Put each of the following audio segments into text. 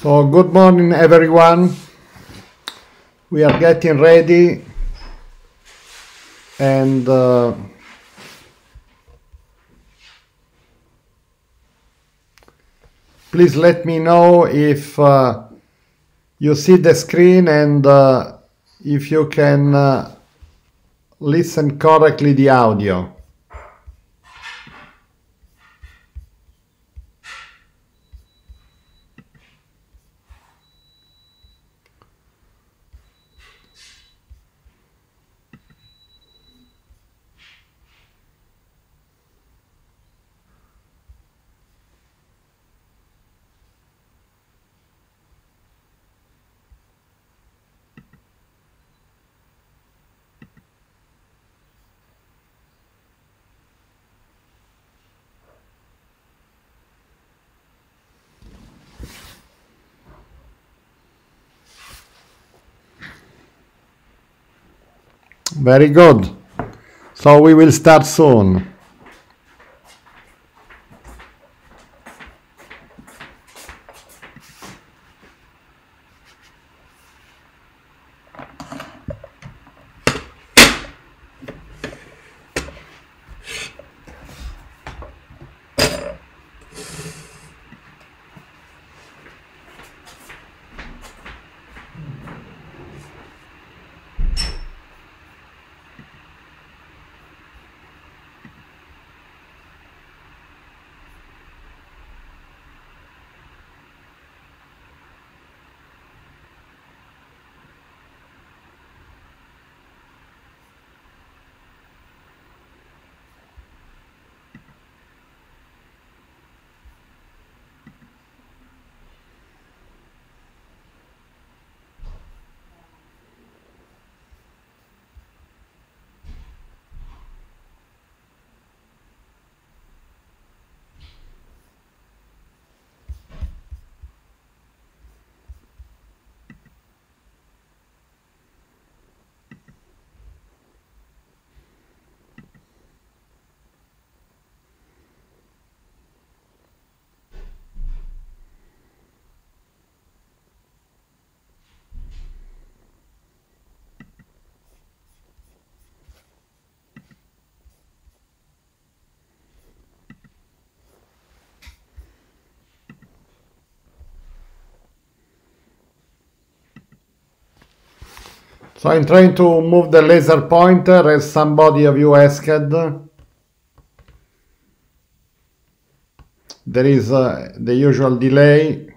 So good morning everyone. We are getting ready and please let me know if you see the screen and if you can listen correctly the audio. Very good. So we will start soon. So I'm trying to move the laser pointer as somebody of you asked. There is the usual delay.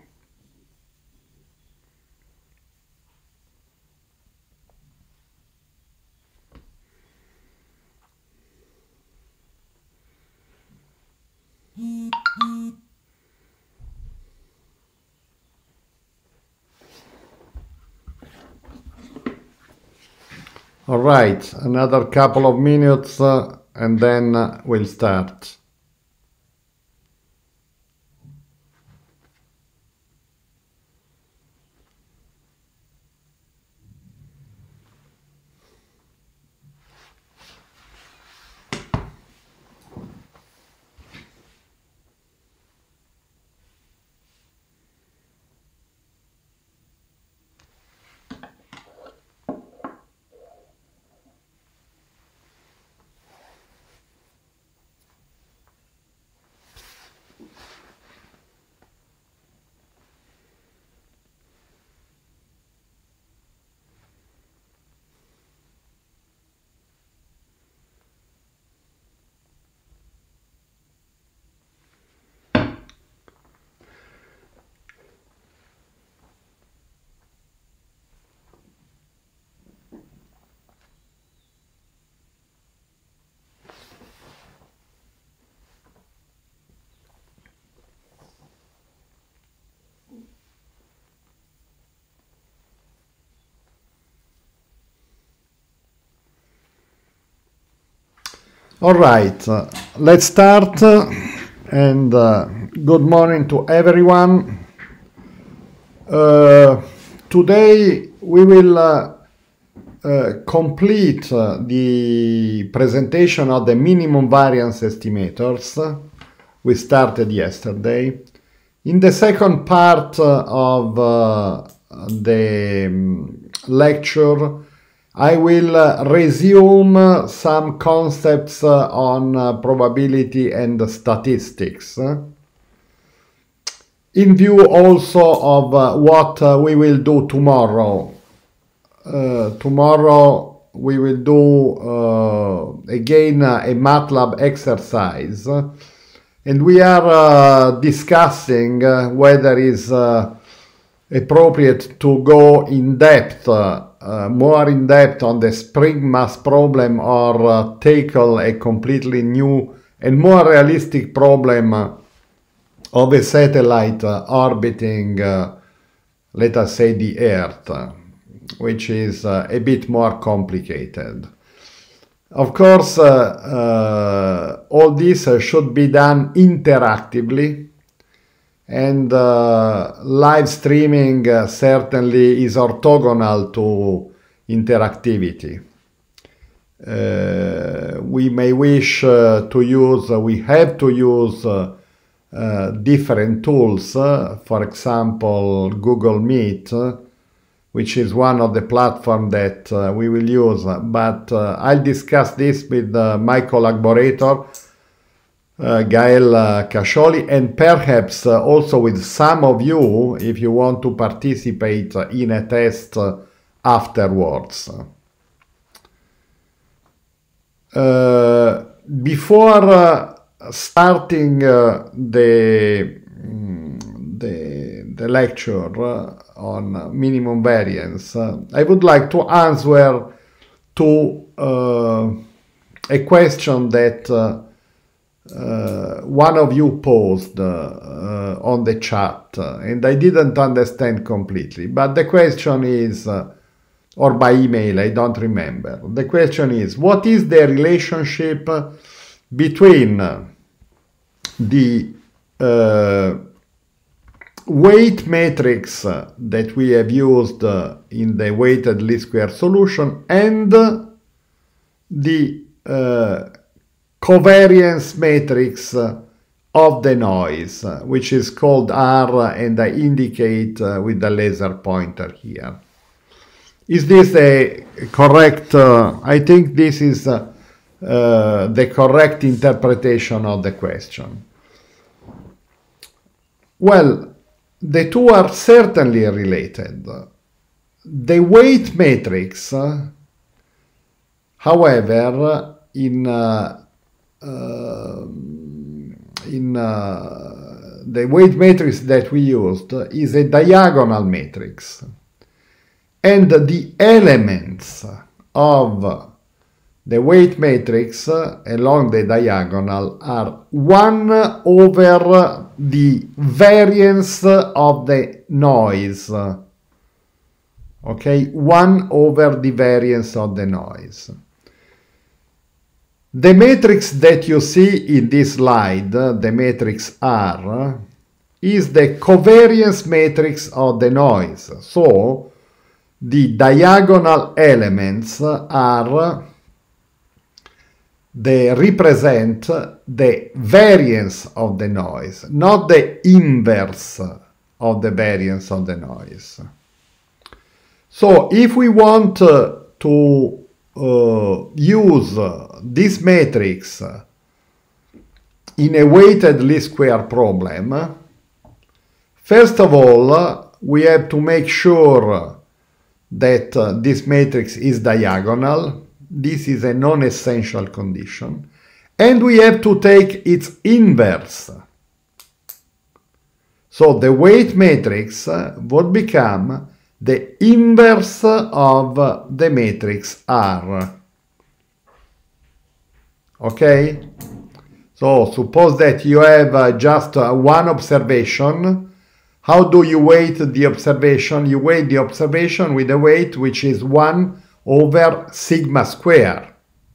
All right, another couple of minutes and then we'll start. All right, let's start and good morning to everyone. Today we will complete the presentation of the minimum variance estimators we started yesterday. In the second part of the lecture, I will resume some concepts on probability and statistics, in view also of what we will do tomorrow. Tomorrow we will do again a MATLAB exercise, and we are discussing whether it is appropriate to go in depth, more in depth on the spring mass problem, or tackle a completely new and more realistic problem of a satellite orbiting, let us say, the Earth, which is a bit more complicated. Of course, all this should be done interactively, and live streaming certainly is orthogonal to interactivity. We may wish to use, we have to use different tools, for example, Google Meet, which is one of the platforms that we will use, but I'll discuss this with my collaborator, Gael Cascioli, and perhaps also with some of you if you want to participate in a test afterwards. Before starting the lecture on minimum variance, I would like to answer to a question that one of you posed on the chat, and I didn't understand completely, but the question is, or by email, I don't remember. The question is, what is the relationship between the weight matrix that we have used in the weighted least square solution and the covariance matrix of the noise, which is called R, and I indicate with the laser pointer here. Is this a correct, I think this is the correct interpretation of the question. Well, the two are certainly related. The weight matrix, however, in the weight matrix that we used is a diagonal matrix, and the elements of the weight matrix along the diagonal are 1 over the variance of the noise. Okay, 1 over the variance of the noise. The matrix that you see in this slide, the matrix R, is the covariance matrix of the noise. So the diagonal elements are, they represent the variance of the noise, not the inverse of the variance of the noise. So if we want to use this matrix in a weighted least square problem, first of all, we have to make sure that this matrix is diagonal. This is a non-essential condition. And we have to take its inverse. So the weight matrix would become the inverse of the matrix R. Okay? So suppose that you have just one observation. How do you weight the observation? You weight the observation with a weight which is 1 over sigma square,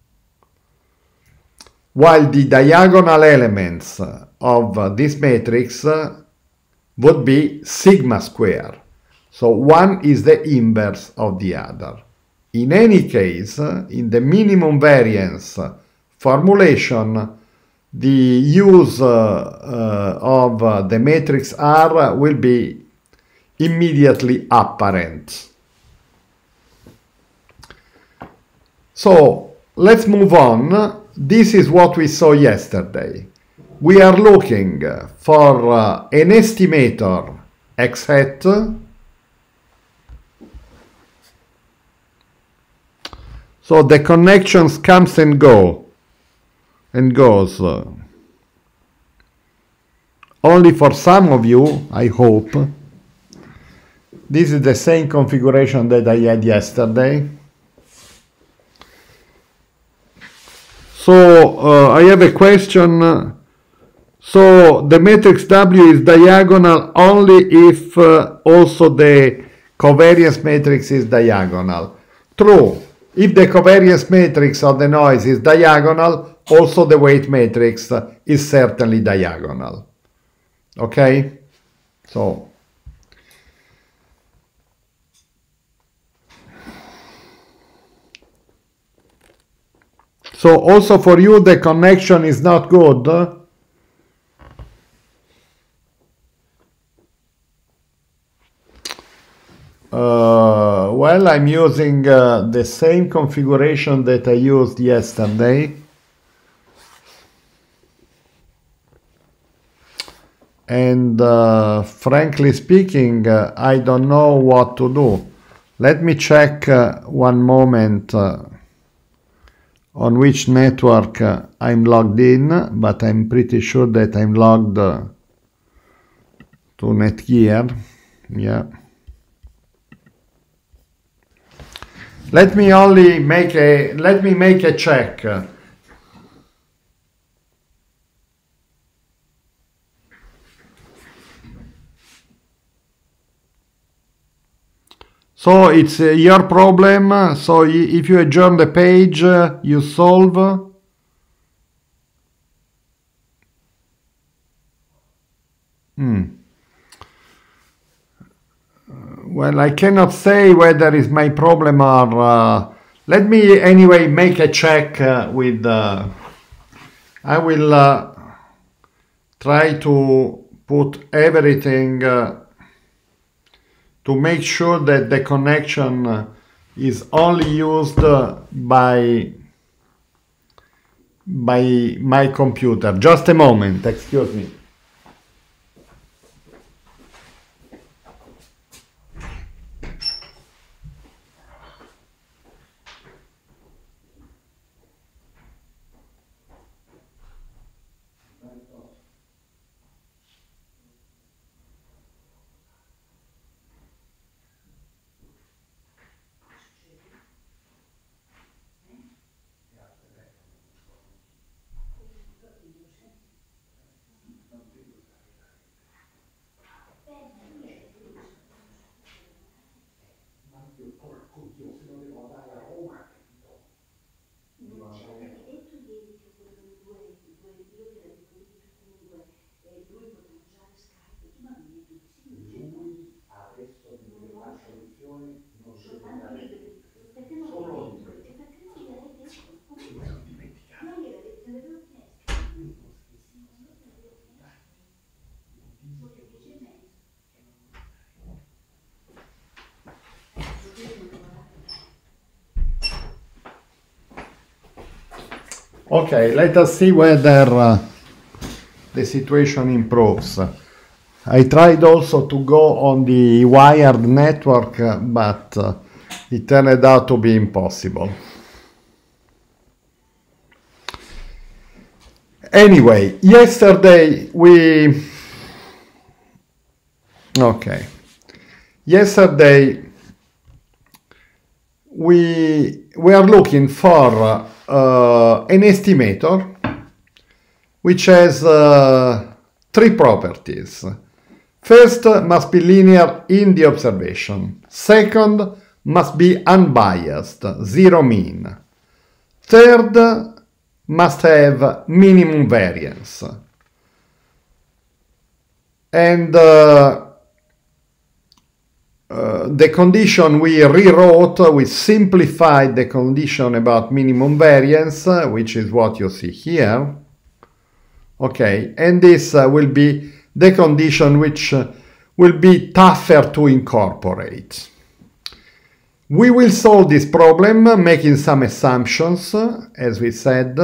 while the diagonal elements of this matrix would be sigma square. So one is the inverse of the other. In any case, in the minimum variance formulation, the use of the matrix R will be immediately apparent. So let's move on. This is what we saw yesterday. We are looking for an estimator x hat so the connections comes and goes only for some of you, I hope. This is the same configuration that I had yesterday. So I have a question. So the matrix W is diagonal only if also the covariance matrix is diagonal. True. If the covariance matrix of the noise is diagonal, also the weight matrix is certainly diagonal. Okay? So also for you the connection is not good. Well, I'm using the same configuration that I used yesterday. And frankly speaking, I don't know what to do. Let me check one moment on which network I'm logged in, but I'm pretty sure that I'm logged to Netgear. Yeah. Let me make a check. So it's your problem. So if you adjourn the page, you solve. Well, I cannot say whether it's my problem or... let me anyway make a check with... I will try to put everything to make sure that the connection is only used by my computer. Just a moment, excuse me. Okay, let us see whether the situation improves. I tried also to go on the wired network, but it turned out to be impossible. Anyway, yesterday we... Okay. Yesterday we are looking for an estimator which has three properties. First, must be linear in the observation. Second, must be unbiased, zero mean. Third, must have minimum variance. And the condition we rewrote, we simplified the condition about minimum variance, which is what you see here. Okay, and this will be the condition which will be tougher to incorporate. We will solve this problem making some assumptions. As we said,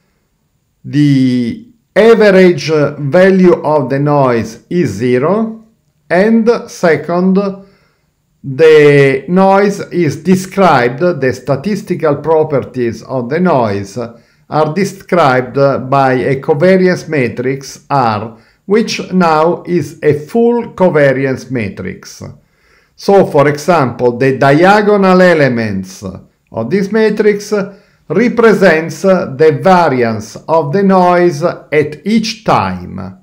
the average value of the noise is 0, and second, the noise is described, the statistical properties of the noise are described by a covariance matrix R, which now is a full covariance matrix. So, for example, the diagonal elements of this matrix represents the variance of the noise at each time.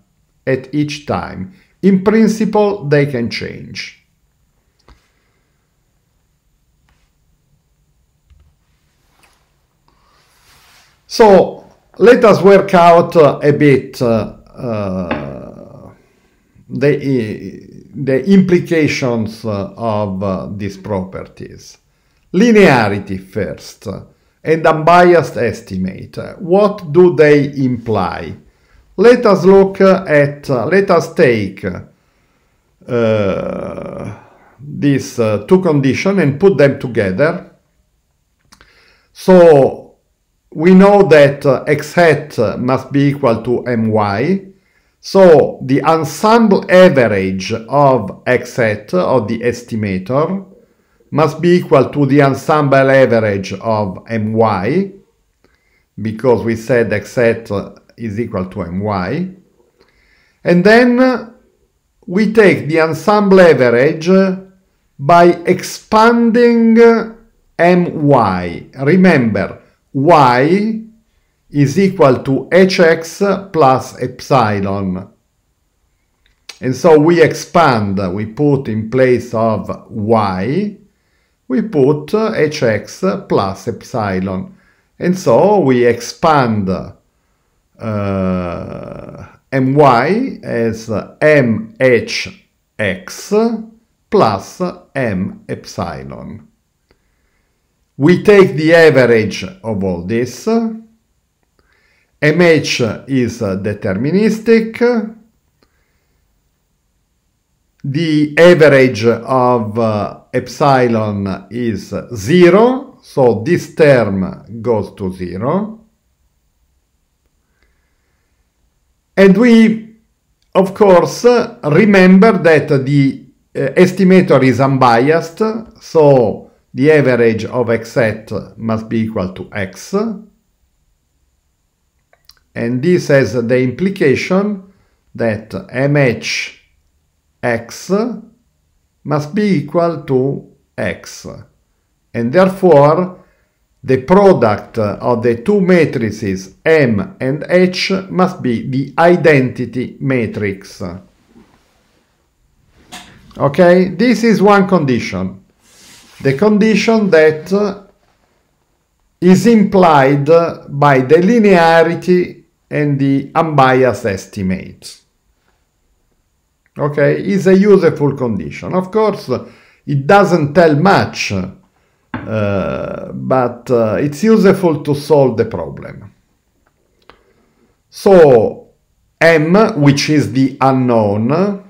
In principle, they can change. So, let us work out a bit the implications of these properties. Linearity first, and unbiased estimate. What do they imply? Let us look at, let us take these two conditions and put them together. So we know that x hat must be equal to my. So the ensemble average of x hat, of the estimator, must be equal to the ensemble average of my, because we said x hat is equal to my. And then we take the ensemble average by expanding my. Remember, y is equal to hx plus epsilon. And so we expand, we put in place of y, we put hx plus epsilon. And so we expand my as mhx plus m epsilon. We take the average of all this. MH is deterministic. The average of epsilon is 0, so this term goes to 0. And we, of course, remember that the estimator is unbiased, so the average of x hat must be equal to x. And this has the implication that mhx must be equal to x. And therefore, the product of the two matrices M and H must be the identity matrix. Okay, this is one condition. The condition that is implied by the linearity and the unbiased estimate. Okay, is a useful condition. Of course, it doesn't tell much, but it's useful to solve the problem. So, M, which is the unknown,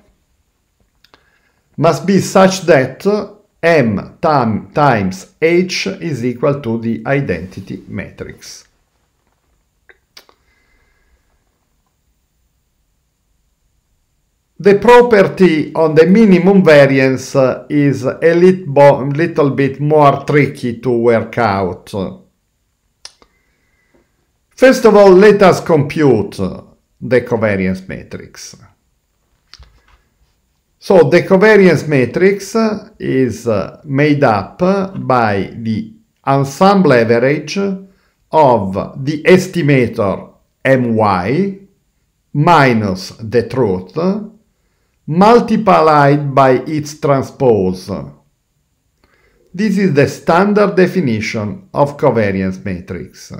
must be such that M times H is equal to the identity matrix. The property on the minimum variance is a little bit more tricky to work out. First of all, let us compute the covariance matrix. So the covariance matrix is made up by the ensemble average of the estimator my minus the truth multiplied by its transpose. This is the standard definition of covariance matrix.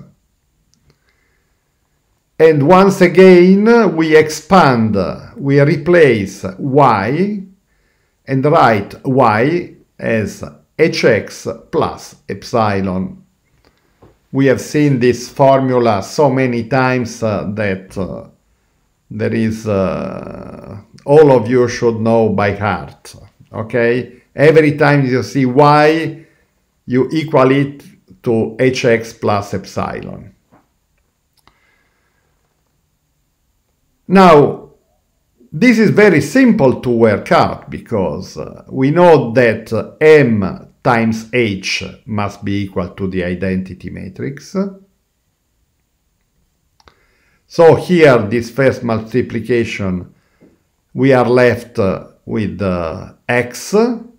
And once again, we expand, we replace y and write y as hx plus epsilon. We have seen this formula so many times that there is, all of you should know by heart, okay? Every time you see y, you equal it to hx plus epsilon. Now, this is very simple to work out because we know that m times h must be equal to the identity matrix. So here, this first multiplication, we are left with x,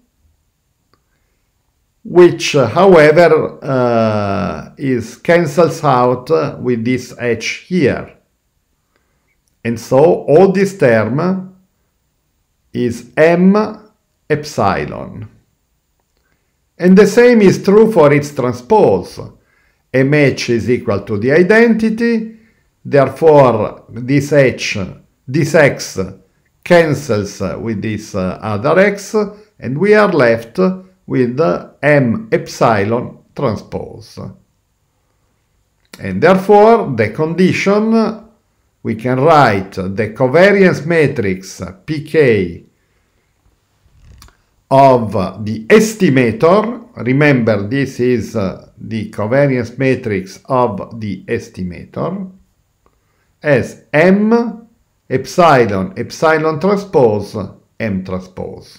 which, however, cancels out with this h here. And so all this term is m epsilon. And the same is true for its transpose. mh is equal to the identity, therefore this x cancels with this other x, and we are left with m epsilon transpose. And therefore the condition, we can write the covariance matrix pk of the estimator. Remember, this is the covariance matrix of the estimator, as m epsilon epsilon transpose m transpose.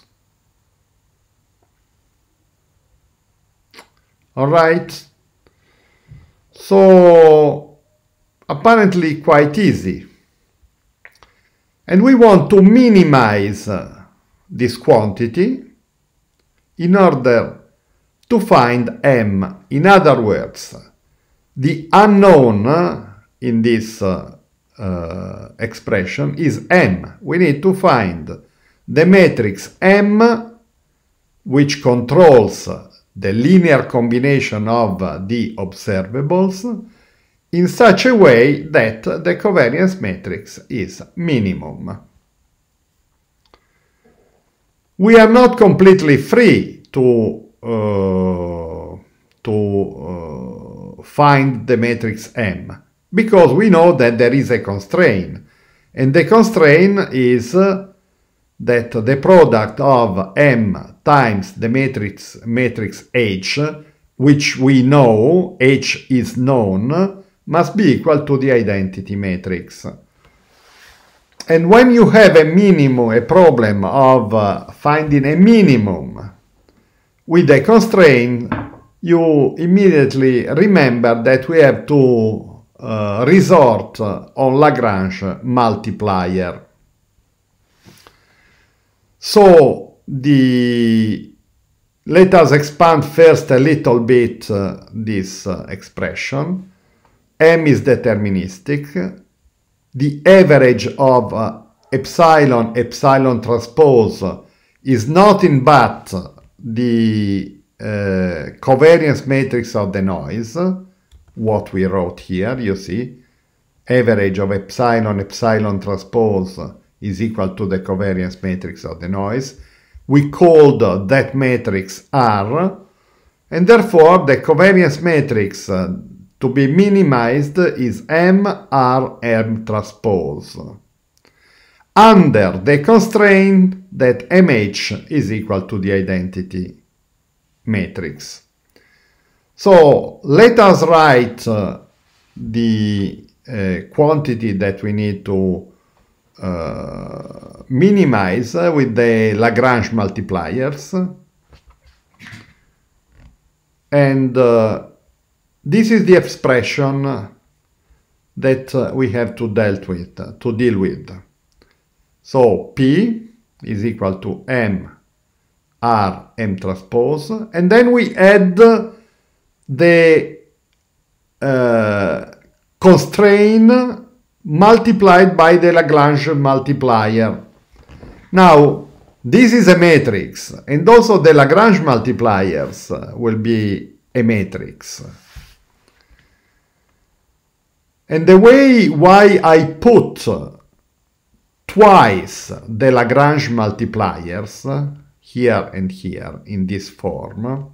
All right, so apparently quite easy. And we want to minimize this quantity in order to find m. In other words, the unknown in this expression is m. We need to find the matrix m, which controls the linear combination of the observables, in such a way that the covariance matrix is minimum. We are not completely free to find the matrix M, because we know that there is a constraint, and the constraint is that the product of M times the matrix H, which we know, H is known, must be equal to the identity matrix. And when you have a problem of finding a minimum with a constraint, you immediately remember that we have to resort on Lagrange multiplier. So let us expand first a little bit this expression. M is deterministic. The average of epsilon transpose is nothing but the covariance matrix of the noise, what we wrote here, you see. Average of epsilon transpose is equal to the covariance matrix of the noise. We called that matrix R, and therefore the covariance matrix to be minimized is M transpose, under the constraint that MH is equal to the identity matrix. So let us write the quantity that we need to minimize with the Lagrange multipliers, and this is the expression that we have to deal with. So P is equal to M transpose, and then we add the constraint multiplied by the Lagrange multiplier. Now, this is a matrix, and also the Lagrange multipliers will be a matrix. And the way why I put twice the Lagrange multipliers, here and here, in this form,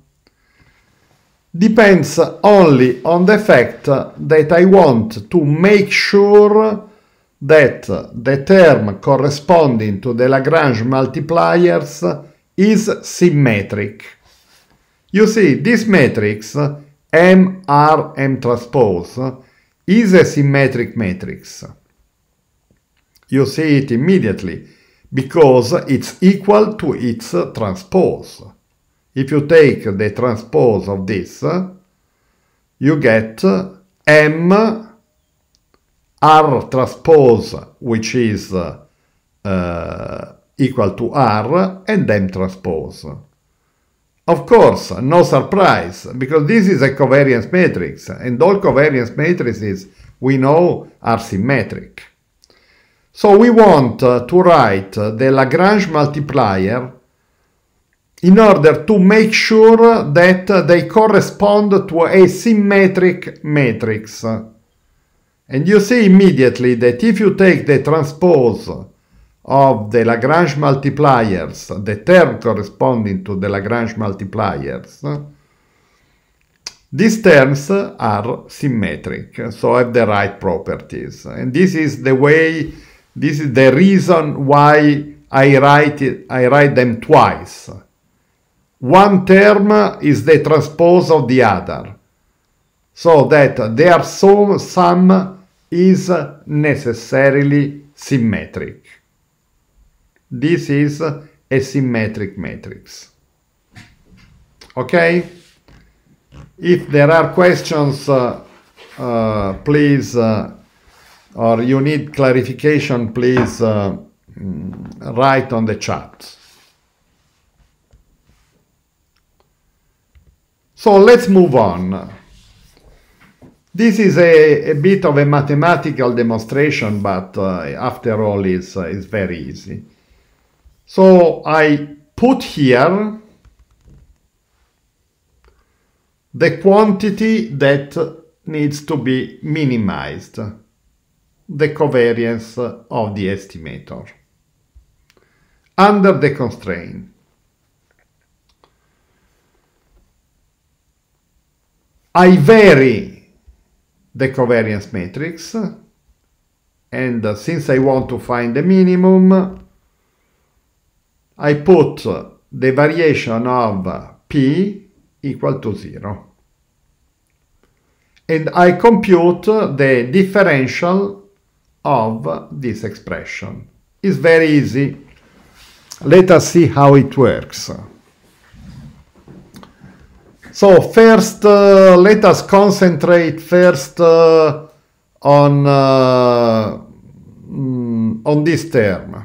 depends only on the fact that I want to make sure that the term corresponding to the Lagrange multipliers is symmetric. You see, this matrix M, R, M transpose is a symmetric matrix. You see it immediately because it's equal to its transpose. If you take the transpose of this, you get M R transpose, which is equal to R, and M transpose. Of course, no surprise, because this is a covariance matrix, and all covariance matrices we know are symmetric. So we want to write the Lagrange multiplier in order to make sure that they correspond to a symmetric matrix. And you see immediately that if you take the transpose of the Lagrange multipliers, the term corresponding to the Lagrange multipliers, these terms are symmetric, so have the right properties. And this is the way, this is the reason why I write them twice. One term is the transpose of the other, so that their sum is necessarily symmetric. This is a symmetric matrix. Okay? If there are questions, please, or you need clarification, please write on the chat. So let's move on. This is a bit of a mathematical demonstration, but after all is very easy. So I put here the quantity that needs to be minimized, the covariance of the estimator, under the constraint. I vary the covariance matrix, and since I want to find the minimum, I put the variation of P equal to 0. And I compute the differential of this expression. It's very easy. Let us see how it works. So first, let us concentrate first on this term.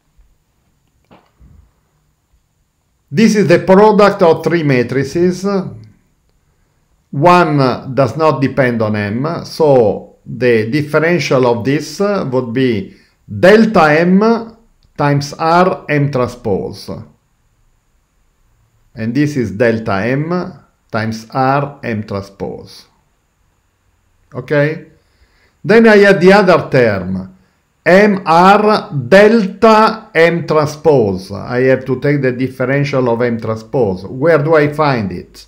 This is the product of three matrices. One does not depend on M, so the differential of this would be delta M times R M transpose. And this is delta M times R M transpose. Okay? Then I add the other term, MR delta M transpose. I have to take the differential of M transpose. Where do I find it?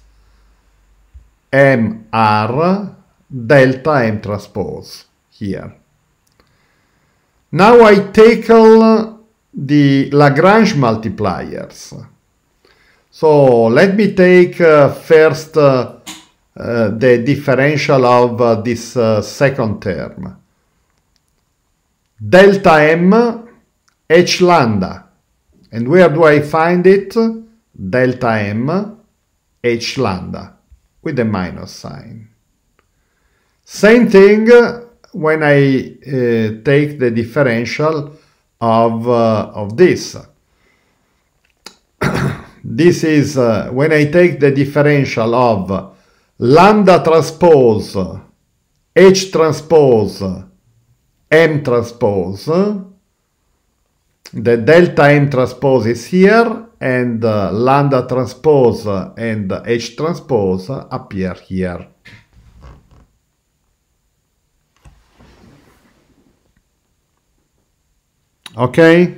MR delta M transpose, here. Now I tackle the Lagrange multipliers. So let me take first the differential of this second term. Delta M H lambda. And where do I find it? Delta M H lambda with a minus sign. Same thing when I take the differential of this. This is when I take the differential of lambda transpose, H transpose, M transpose. The delta M transpose is here, and lambda transpose and H transpose appear here. Okay?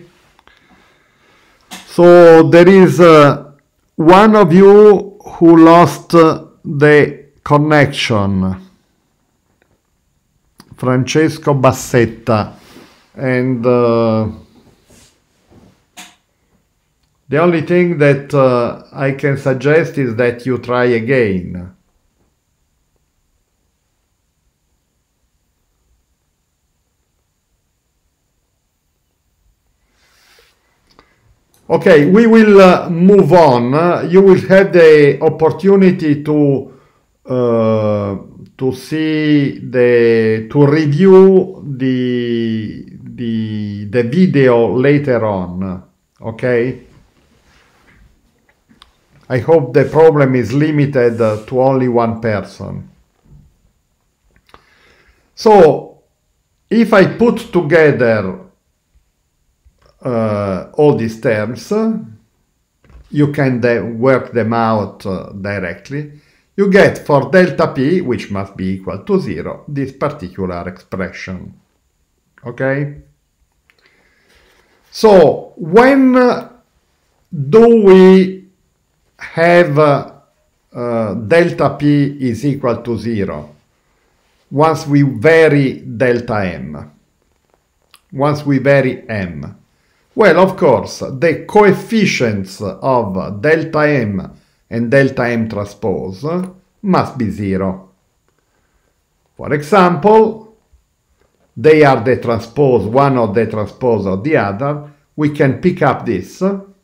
So there is one of you who lost the connection. Francesco Bassetta. And the only thing that I can suggest is that you try again. Okay, we will move on. You will have the opportunity to see to review the video later on. Okay. I hope the problem is limited to only one person. So, if I put together all these terms, you can work them out directly. You get for delta p, which must be equal to 0, this particular expression. Okay? So, when do we have delta p is equal to 0? Once we vary delta m. Once we vary m. Well, of course, the coefficients of delta m and delta m transpose must be 0. For example, they are the transpose, one of the transpose of the other. We can pick up this.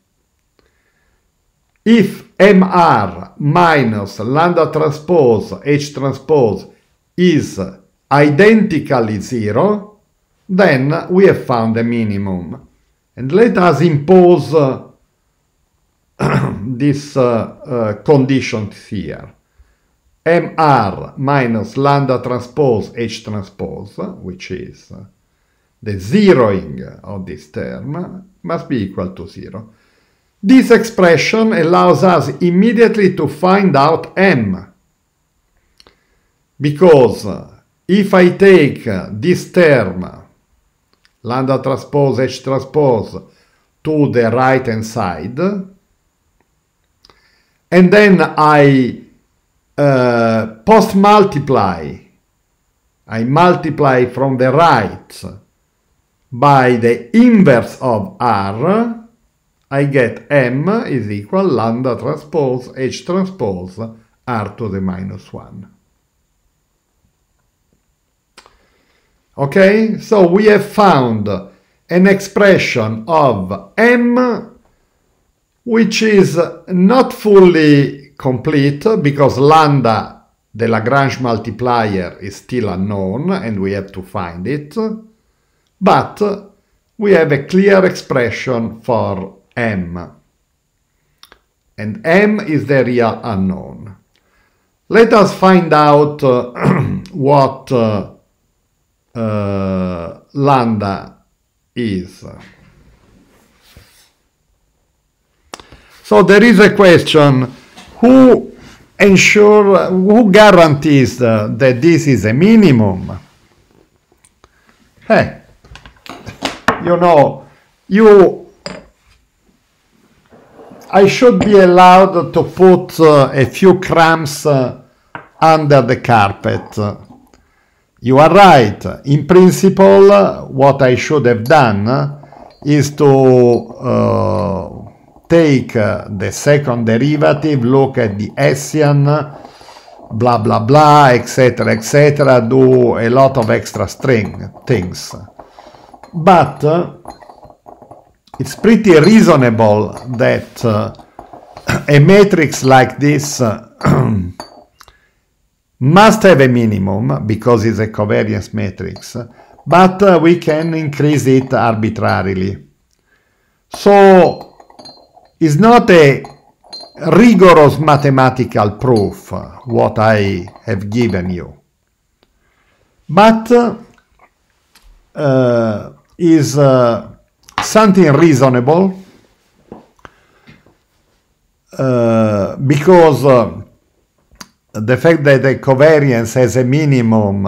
If mr minus lambda transpose h transpose is identically 0, then we have found a minimum. And let us impose these conditions here. mr minus lambda transpose h transpose, which is the zeroing of this term, must be equal to 0. This expression allows us immediately to find out m. Because if I take this term, lambda transpose h transpose, to the right hand side, and then I post multiply, I multiply from the right by the inverse of r, I get m is equal lambda transpose h transpose r to the minus 1. Okay, so we have found an expression of m which is not fully complete because lambda, the Lagrange multiplier, is still unknown and we have to find it, but we have a clear expression for m, and m is the real unknown. Let us find out what lambda is. So there is a question, who guarantees that this is a minimum? Hey, you know, I should be allowed to put a few crumbs under the carpet. You are right. In principle, what I should have done is to take the second derivative, look at the Hessian, blah, blah, blah, etc., do a lot of extra things. But it's pretty reasonable that a matrix like this must have a minimum because it's a covariance matrix, but we can increase it arbitrarily. So it's not a rigorous mathematical proof what I have given you, but is something reasonable because the fact that the covariance has a minimum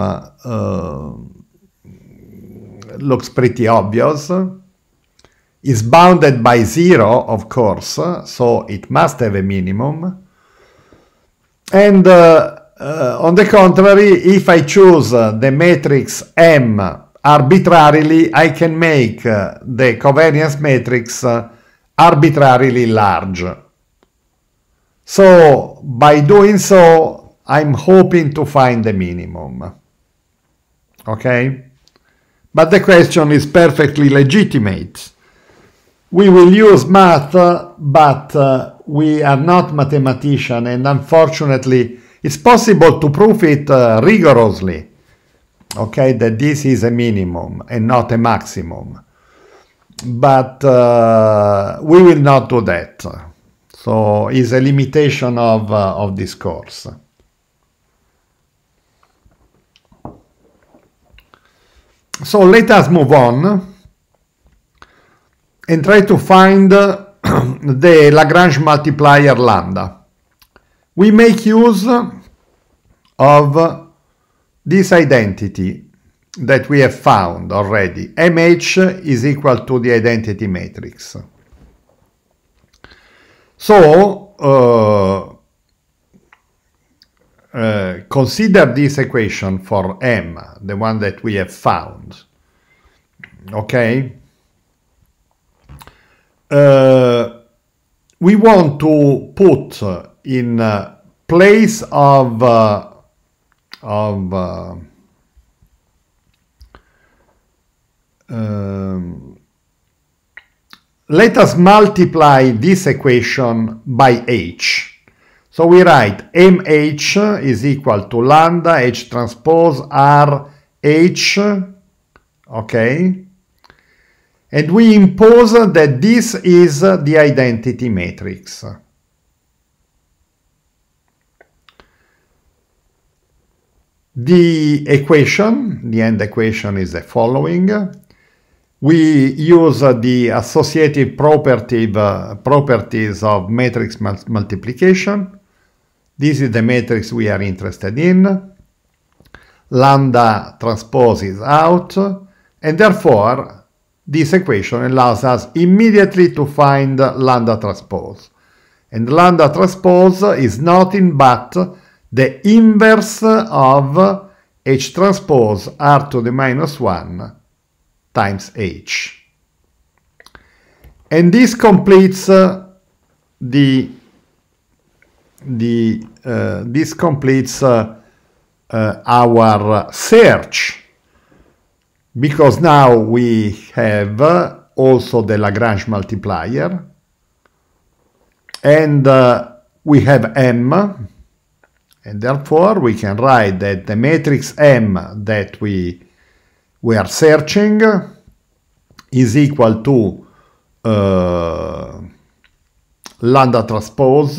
looks pretty obvious. Is bounded by 0, of course, so it must have a minimum. And on the contrary, if I choose the matrix M arbitrarily, I can make the covariance matrix arbitrarily large. So by doing so, I'm hoping to find the minimum. Okay? But the question is perfectly legitimate. We will use math, but we are not mathematicians, and unfortunately, it's possible to prove it rigorously, okay, that this is a minimum and not a maximum. But we will not do that. So it's a limitation of this course. So let us move on and try to find the Lagrange multiplier lambda. We make use of this identity that we have found already. MH is equal to the identity matrix. So consider this equation for M, the one that we have found. Okay? We want to put in place of let us multiply this equation by H. So we write MH is equal to lambda H transpose R H, okay? And we impose that this is the identity matrix. The equation, the end equation is the following. We use the associative properties of matrix multiplication. This is the matrix we are interested in. Lambda transpose is out, and therefore this equation allows us immediately to find lambda transpose. And lambda transpose is nothing but the inverse of H transpose R to the minus 1 times H. And this completes our search, because now we have also the Lagrange multiplier, and we have M, and therefore we can write that the matrix M that we are searching is equal to lambda transpose,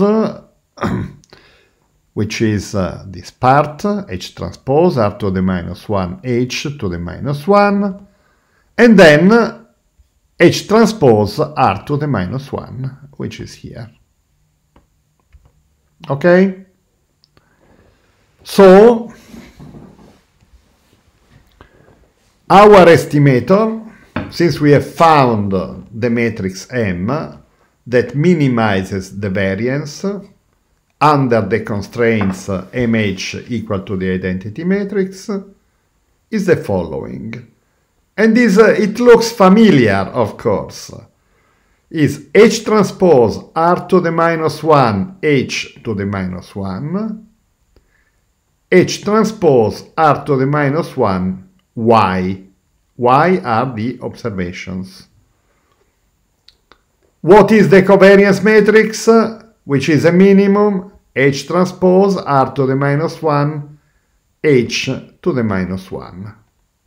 which is this part, H transpose, R to the minus 1, H to the minus 1, and then H transpose, R to the minus 1, which is here. Okay? So, our estimator, since we have found the matrix M that minimizes the variance under the constraints MH equal to the identity matrix, is the following. And this, it looks familiar, of course. Is H transpose R to the minus 1, H to the minus 1, H transpose R to the minus 1, Y. Y are the observations. What is the covariance matrix, which is a minimum? H transpose R to the minus 1, H to the minus 1.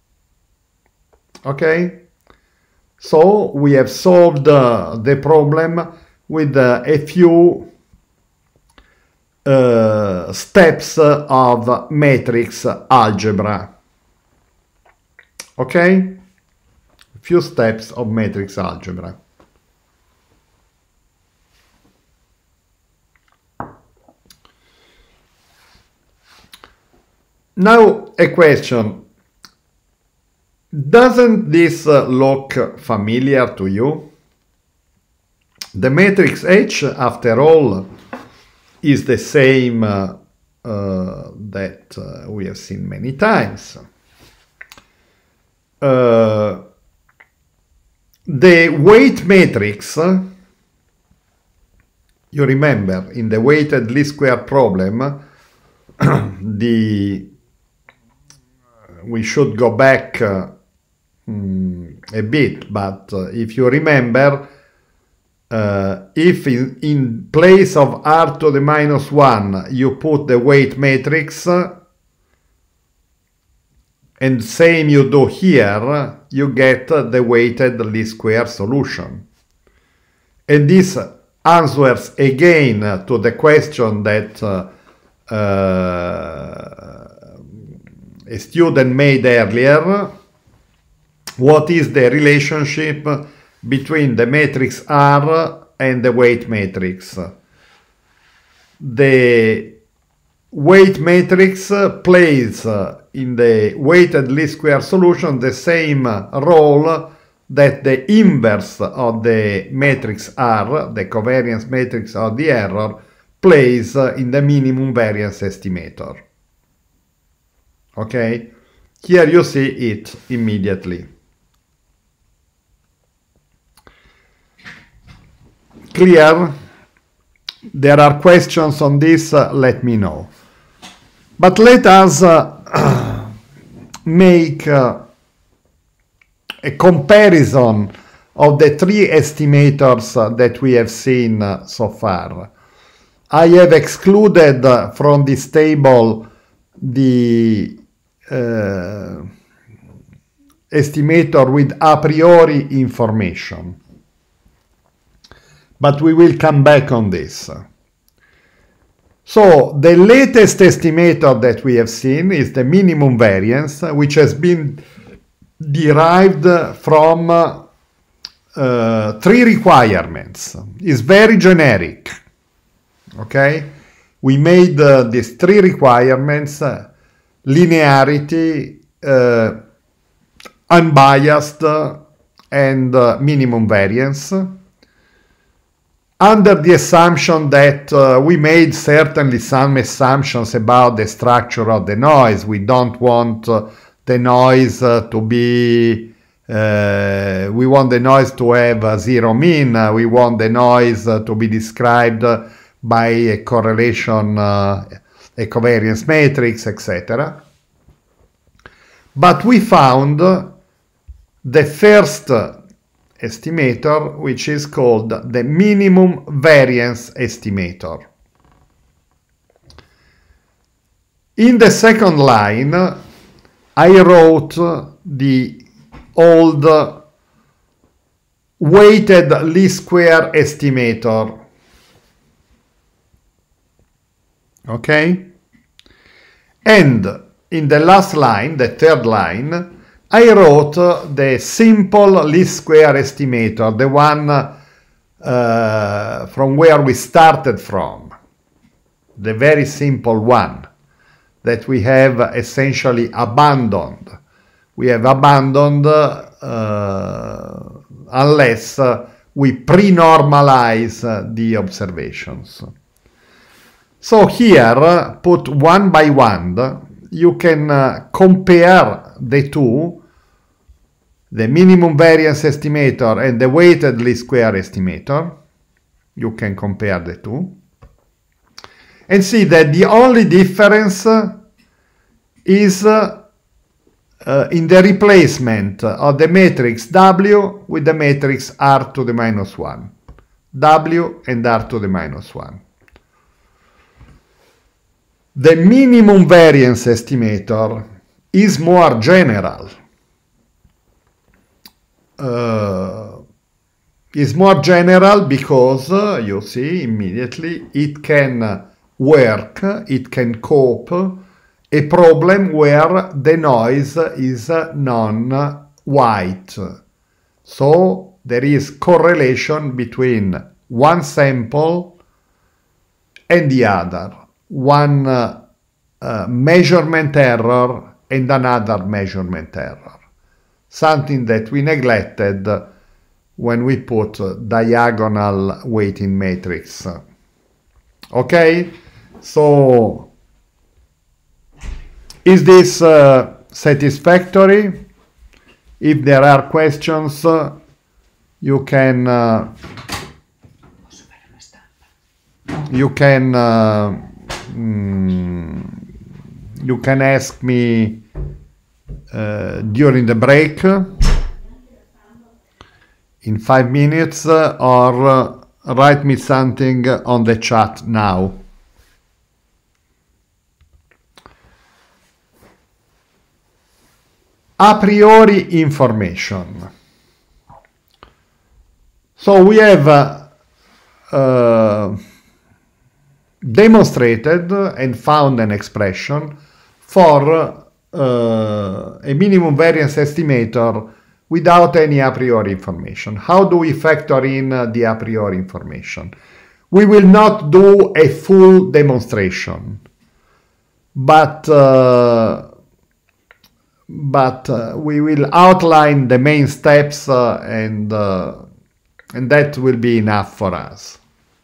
Okay? So we have solved the problem with a few steps of matrix algebra. Okay? A few steps of matrix algebra. Now a question. Doesn't this look familiar to you? The matrix H, after all, is the same that we have seen many times. the weight matrix, you remember in the weighted least square problem, we should go back a bit, but if you remember, if in place of r to the minus 1 you put the weight matrix, and same you do here, you get the weighted least square solution. And this answers again to the question that a student made earlier: what is the relationship between the matrix R and the weight matrix? The weight matrix plays in the weighted least square solution the same role that the inverse of the matrix R, the covariance matrix of the error, plays in the minimum variance estimator. Okay? Here you see it immediately. Clear? There are questions on this, let me know. But let us make a comparison of the three estimators that we have seen so far. I have excluded from this table the estimator with a priori information, but we will come back on this. So the latest estimator that we have seen is the minimum variance, which has been derived from three requirements. It's very generic. Okay? We made these three requirements: linearity, unbiased, and minimum variance, under the assumption that we made certainly some assumptions about the structure of the noise. We don't want the noise to be, we want the noise to have zero mean, we want the noise to be described by a correlation, a covariance matrix, etc. But we found the first estimator, which is called the minimum variance estimator. In the second line, I wrote the old weighted least square estimator. Okay? And in the last line, the third line, I wrote the simple least square estimator, the one from where we started from, the very simple one that we have essentially abandoned. We have abandoned unless we pre-normalize the observations. So here, put one by one, you can compare the two, the minimum variance estimator and the weighted least square estimator. You can compare the two and see that the only difference is in the replacement of the matrix W with the matrix R to the minus 1. W and R to the minus 1. The minimum variance estimator is more general. Is more general because you see immediately it can work, it can cope a problem where the noise is non-white. So there is correlation between one sample and the other. One measurement error and another measurement error. Something that we neglected when we put diagonal weighting matrix. Okay? So, is this satisfactory? If there are questions, you can ask me during the break in 5 minutes, or write me something on the chat now. A priori information. So we have demonstrated and found an expression for a minimum variance estimator without any a priori information. How do we factor in the a priori information? We will not do a full demonstration, but we will outline the main steps, and that will be enough for us.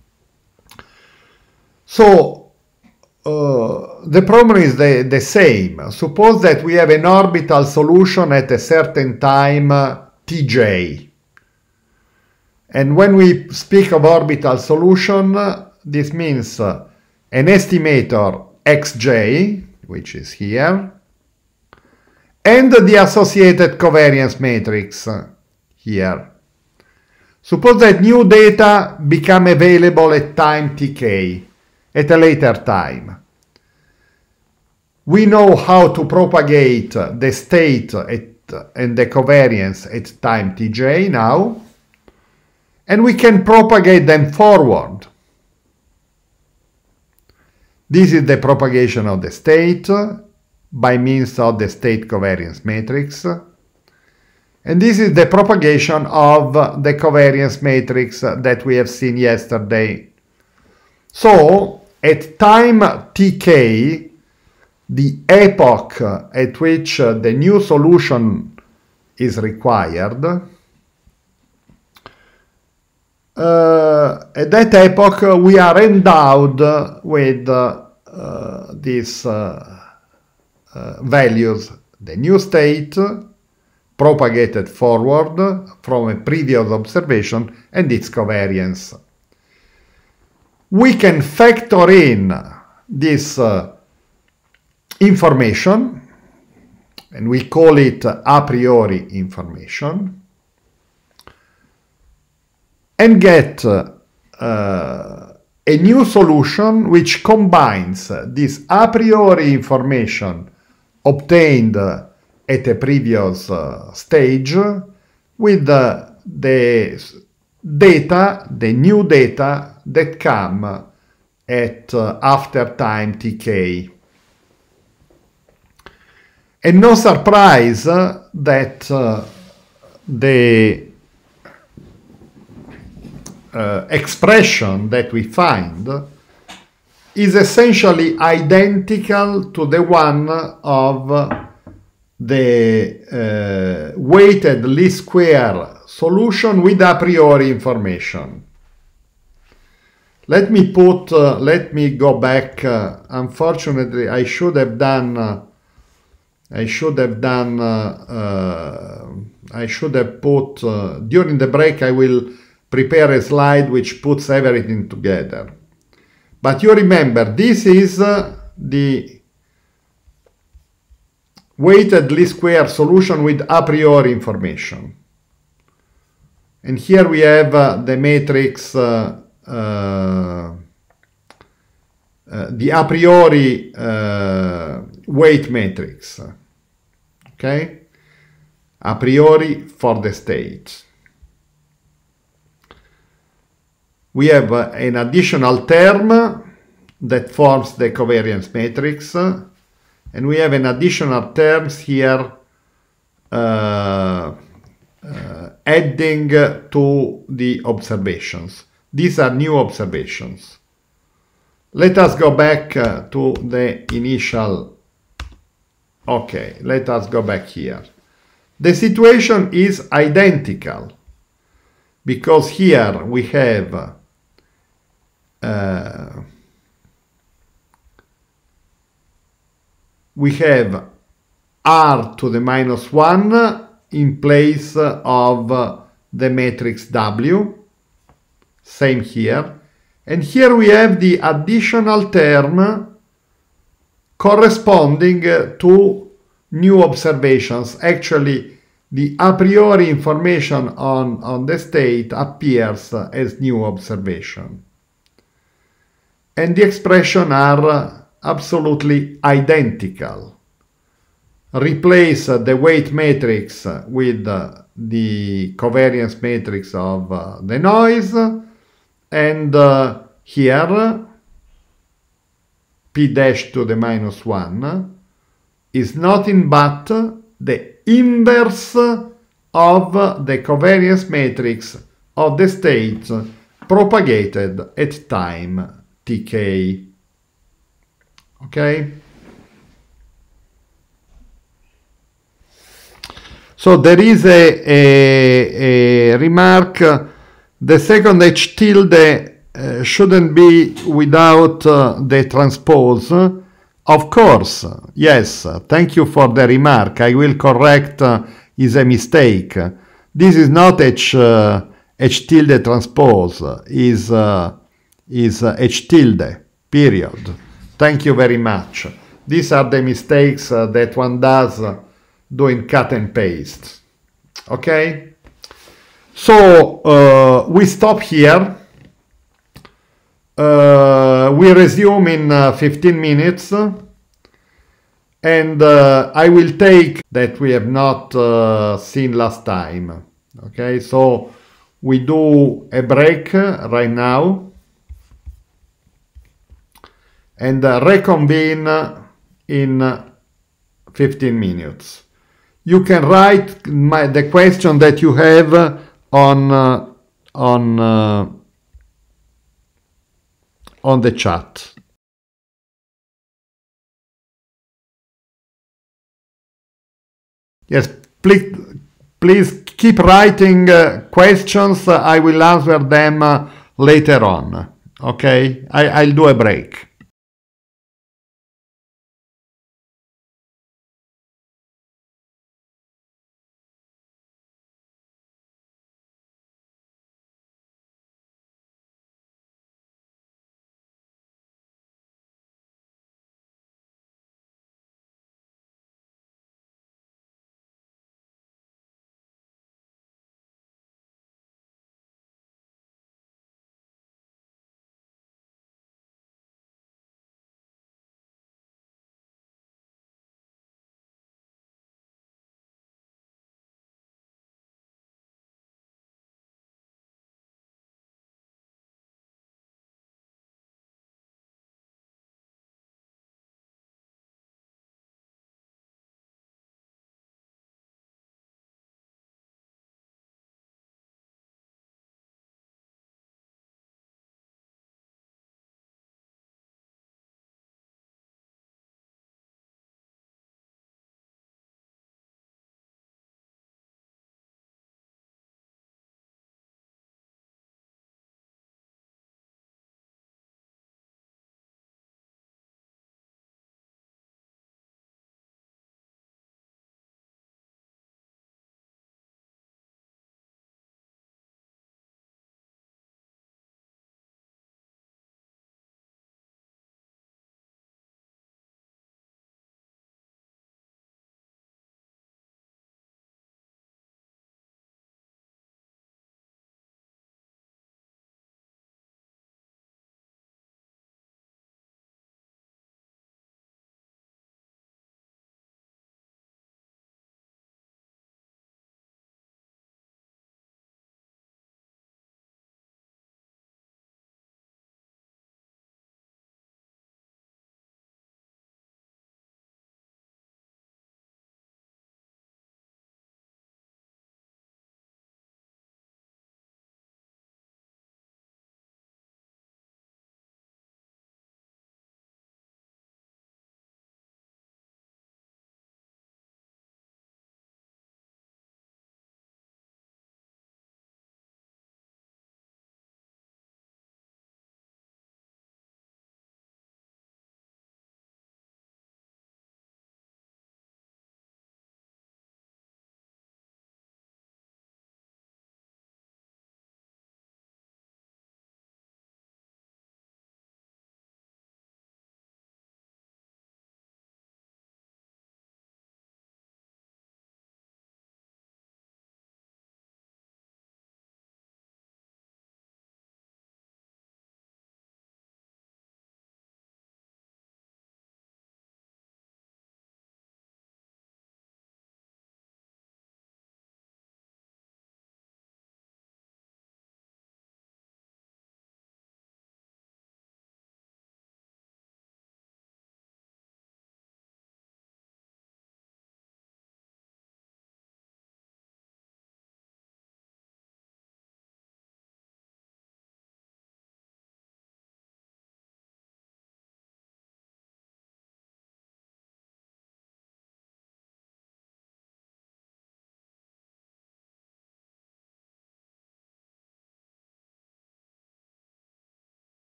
So the problem is the same. Suppose that we have an orbital solution at a certain time tj. And when we speak of orbital solution, this means an estimator xj, which is here, and the associated covariance matrix here. Suppose that new data become available at time tk, at a later time. We know how to propagate the state and the covariance at time tj now, and we can propagate them forward. This is the propagation of the state by means of the state covariance matrix. And this is the propagation of the covariance matrix that we have seen yesterday. So, at time tk, the epoch at which the new solution is required, at that epoch we are endowed with these values: the new state propagated forward from a previous observation and its covariance. We can factor in this information, and we call it a priori information, and get a new solution which combines this a priori information obtained at a previous stage with the new data that come at after time tk. And no surprise that the expression that we find is essentially identical to the one of the weighted least square solution with a priori information. Let me go back. Unfortunately, I should have put during the break. I will prepare a slide which puts everything together. But you remember, this is the weighted least square solution with a priori information. And here we have the matrix, the a priori weight matrix. Okay? A priori for the state. We have an additional term that forms the covariance matrix, and we have an additional terms here adding to the observations. These are new observations. Let us go back to the initial. Okay, let us go back here. The situation is identical because here we have r to the minus 1 in place of the matrix W. Same here. And here we have the additional term corresponding to new observations. Actually, the a priori information on the state appears as new observation. And the expressions are absolutely identical. Replace the weight matrix with the covariance matrix of the noise, and here p dash to the minus 1 is nothing but the inverse of the covariance matrix of the states propagated at time tk. Okay? So there is a remark, the second H tilde shouldn't be without the transpose. Of course, yes, thank you for the remark. I will correct, is a mistake. This is not H tilde transpose, is H tilde, period. Thank you very much. These are the mistakes that one does doing cut and paste. Okay? So we stop here. We resume in 15 minutes, and I will take that we have not seen last time. Okay, so we do a break right now and reconvene in 15 minutes. You can write the question that you have on the chat. Yes, please keep writing questions. I will answer them later on. Okay, I'll do a break.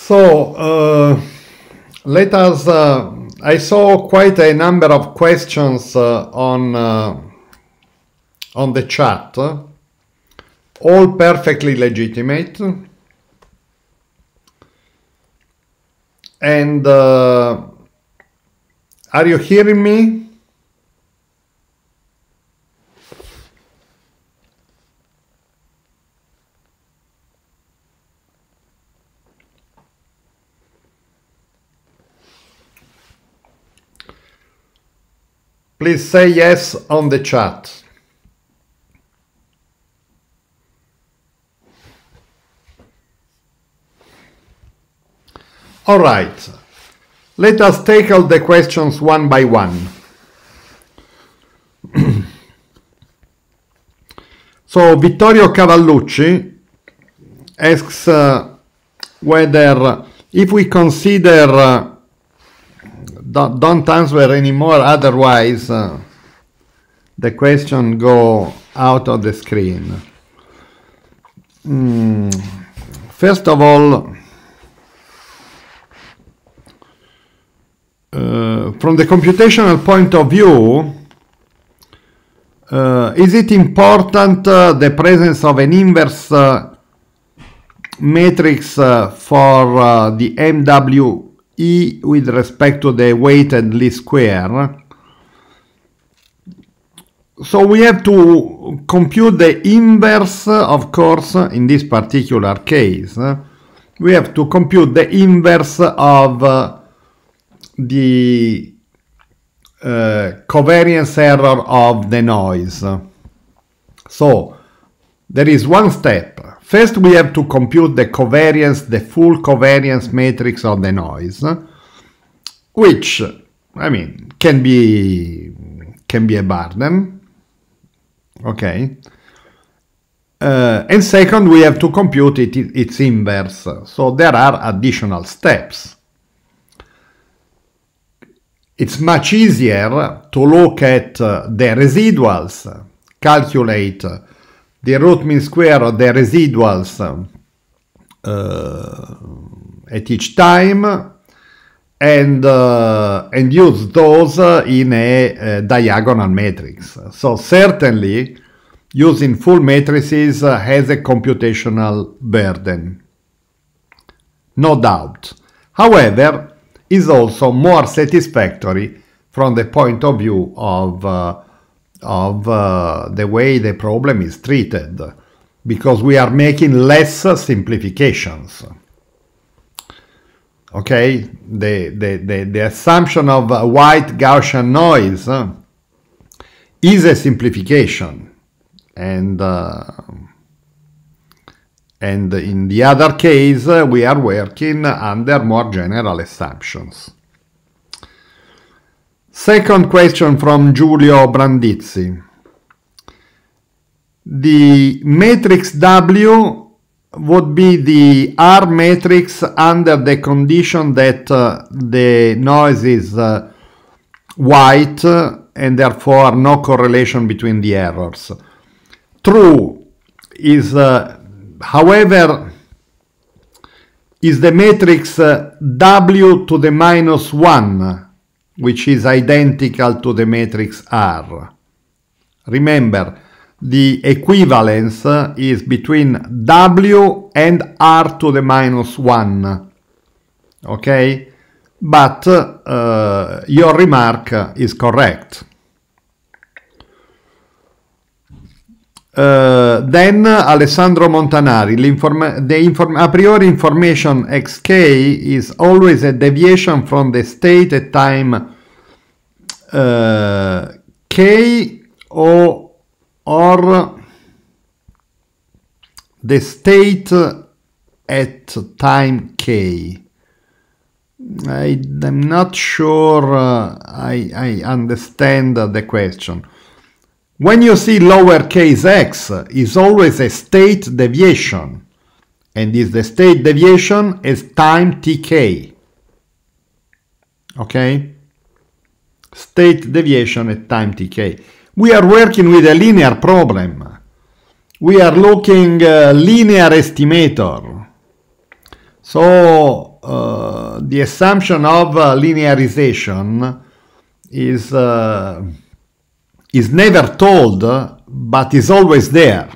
So let us, I saw quite a number of questions on the chat, all perfectly legitimate. And are you hearing me? Please say yes on the chat. All right, let us tackle the questions one by one. So Vittorio Cavallucci asks whether, if we consider, don't answer anymore, otherwise the question go out of the screen. First of all, from the computational point of view, is it important the presence of an inverse matrix for the MWE with respect to the weighted least square? So we have to compute the inverse, of course, in this particular case. We have to compute the inverse of the covariance error of the noise. So there is one step. First we have to compute the covariance, the full covariance matrix of the noise, which, I mean, can be a burden. Okay. And second, we have to compute its inverse. So there are additional steps. It's much easier to look at the residuals, calculate the root mean square of the residuals at each time, and use those in a diagonal matrix. So certainly using full matrices has a computational burden, no doubt. However, is also more satisfactory from the point of view of the way the problem is treated, because we are making less simplifications. Okay, the assumption of white Gaussian noise is a simplification, and in the other case, we are working under more general assumptions. Second question from Giulio Brandizzi. The matrix W would be the R matrix under the condition that the noise is white and therefore no correlation between the errors. True is however, is the matrix W to the minus 1, which is identical to the matrix R. Remember, the equivalence is between W and R to the minus 1. Okay? But your remark is correct. Then Alessandro Montanari, a priori information xk is always a deviation from the state at time k or the state at time k. I'm not sure I understand the question. When you see lowercase x, is always a state deviation, and is the state deviation is time tk. Okay? State deviation at time tk. We are working with a linear problem. We are looking linear estimator. So the assumption of linearization is never told, but is always there.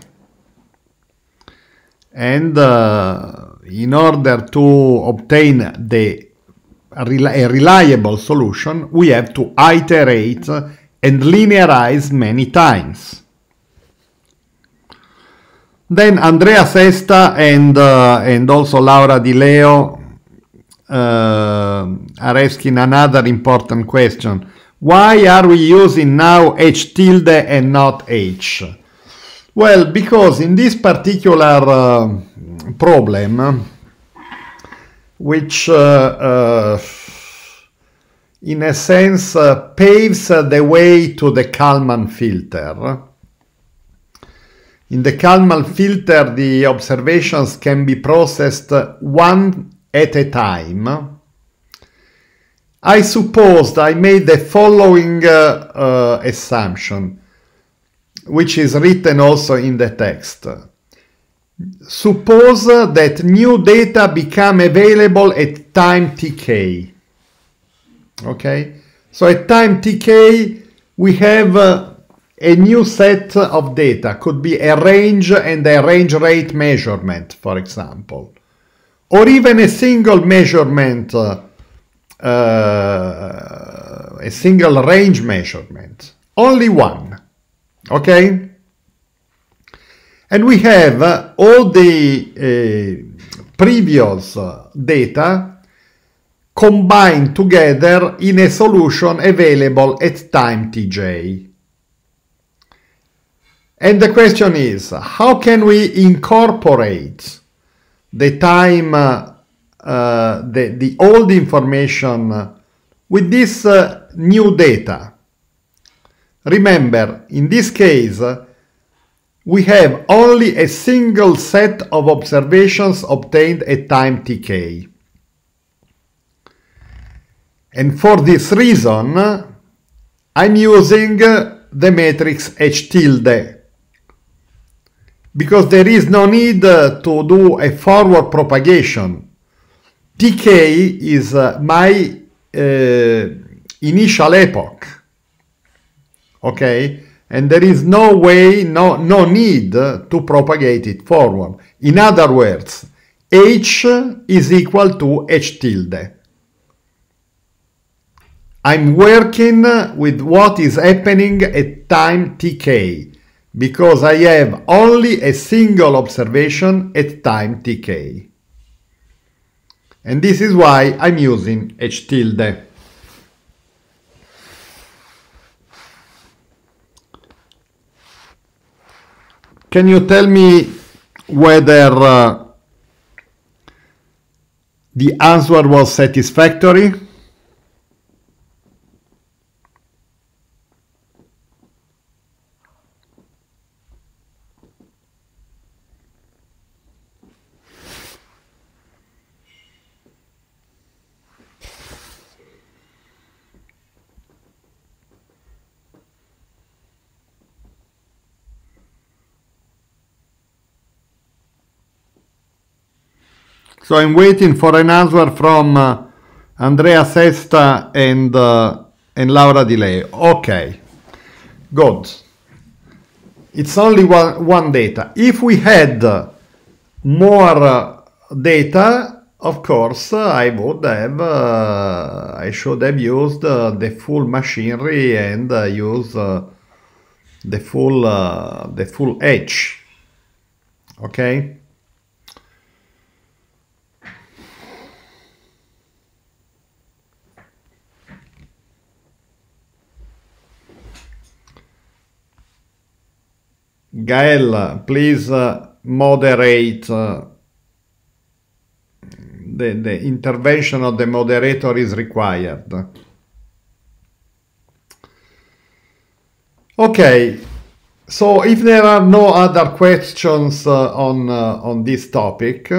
And in order to obtain a reliable solution, we have to iterate and linearize many times. Then Andrea Sesta and also Laura Di Leo are asking another important question. Why are we using now H tilde and not H? Well, because in this particular problem, which in a sense paves the way to the Kalman filter. In the Kalman filter, the observations can be processed one at a time. I supposed I made the following assumption, which is written also in the text. Suppose that new data become available at time tk. Okay, so at time tk we have a new set of data. Could be a range and a range rate measurement, for example, or even a single measurement, a single range measurement, only one. Okay, and we have all the previous data combined together in a solution available at time tj. And the question is, how can we incorporate the time, the old information with this new data? Remember, in this case, we have only a single set of observations obtained at time tk. And for this reason, I'm using the matrix H tilde, because there is no need to do a forward propagation. Tk is my initial epoch. Okay? And there is no way, no need to propagate it forward. In other words, H is equal to H tilde. I'm working with what is happening at time tk, because I have only a single observation at time tk. And this is why I'm using H tilde. Can you tell me whether the answer was satisfactory? So I'm waiting for an answer from Andrea Sesta and Laura Di Leo. Okay, good. It's only one data. If we had more data, of course, I should have used the full machinery and use the full H. Okay. Gael, please moderate. The intervention of the moderator is required. Okay, so if there are no other questions on this topic,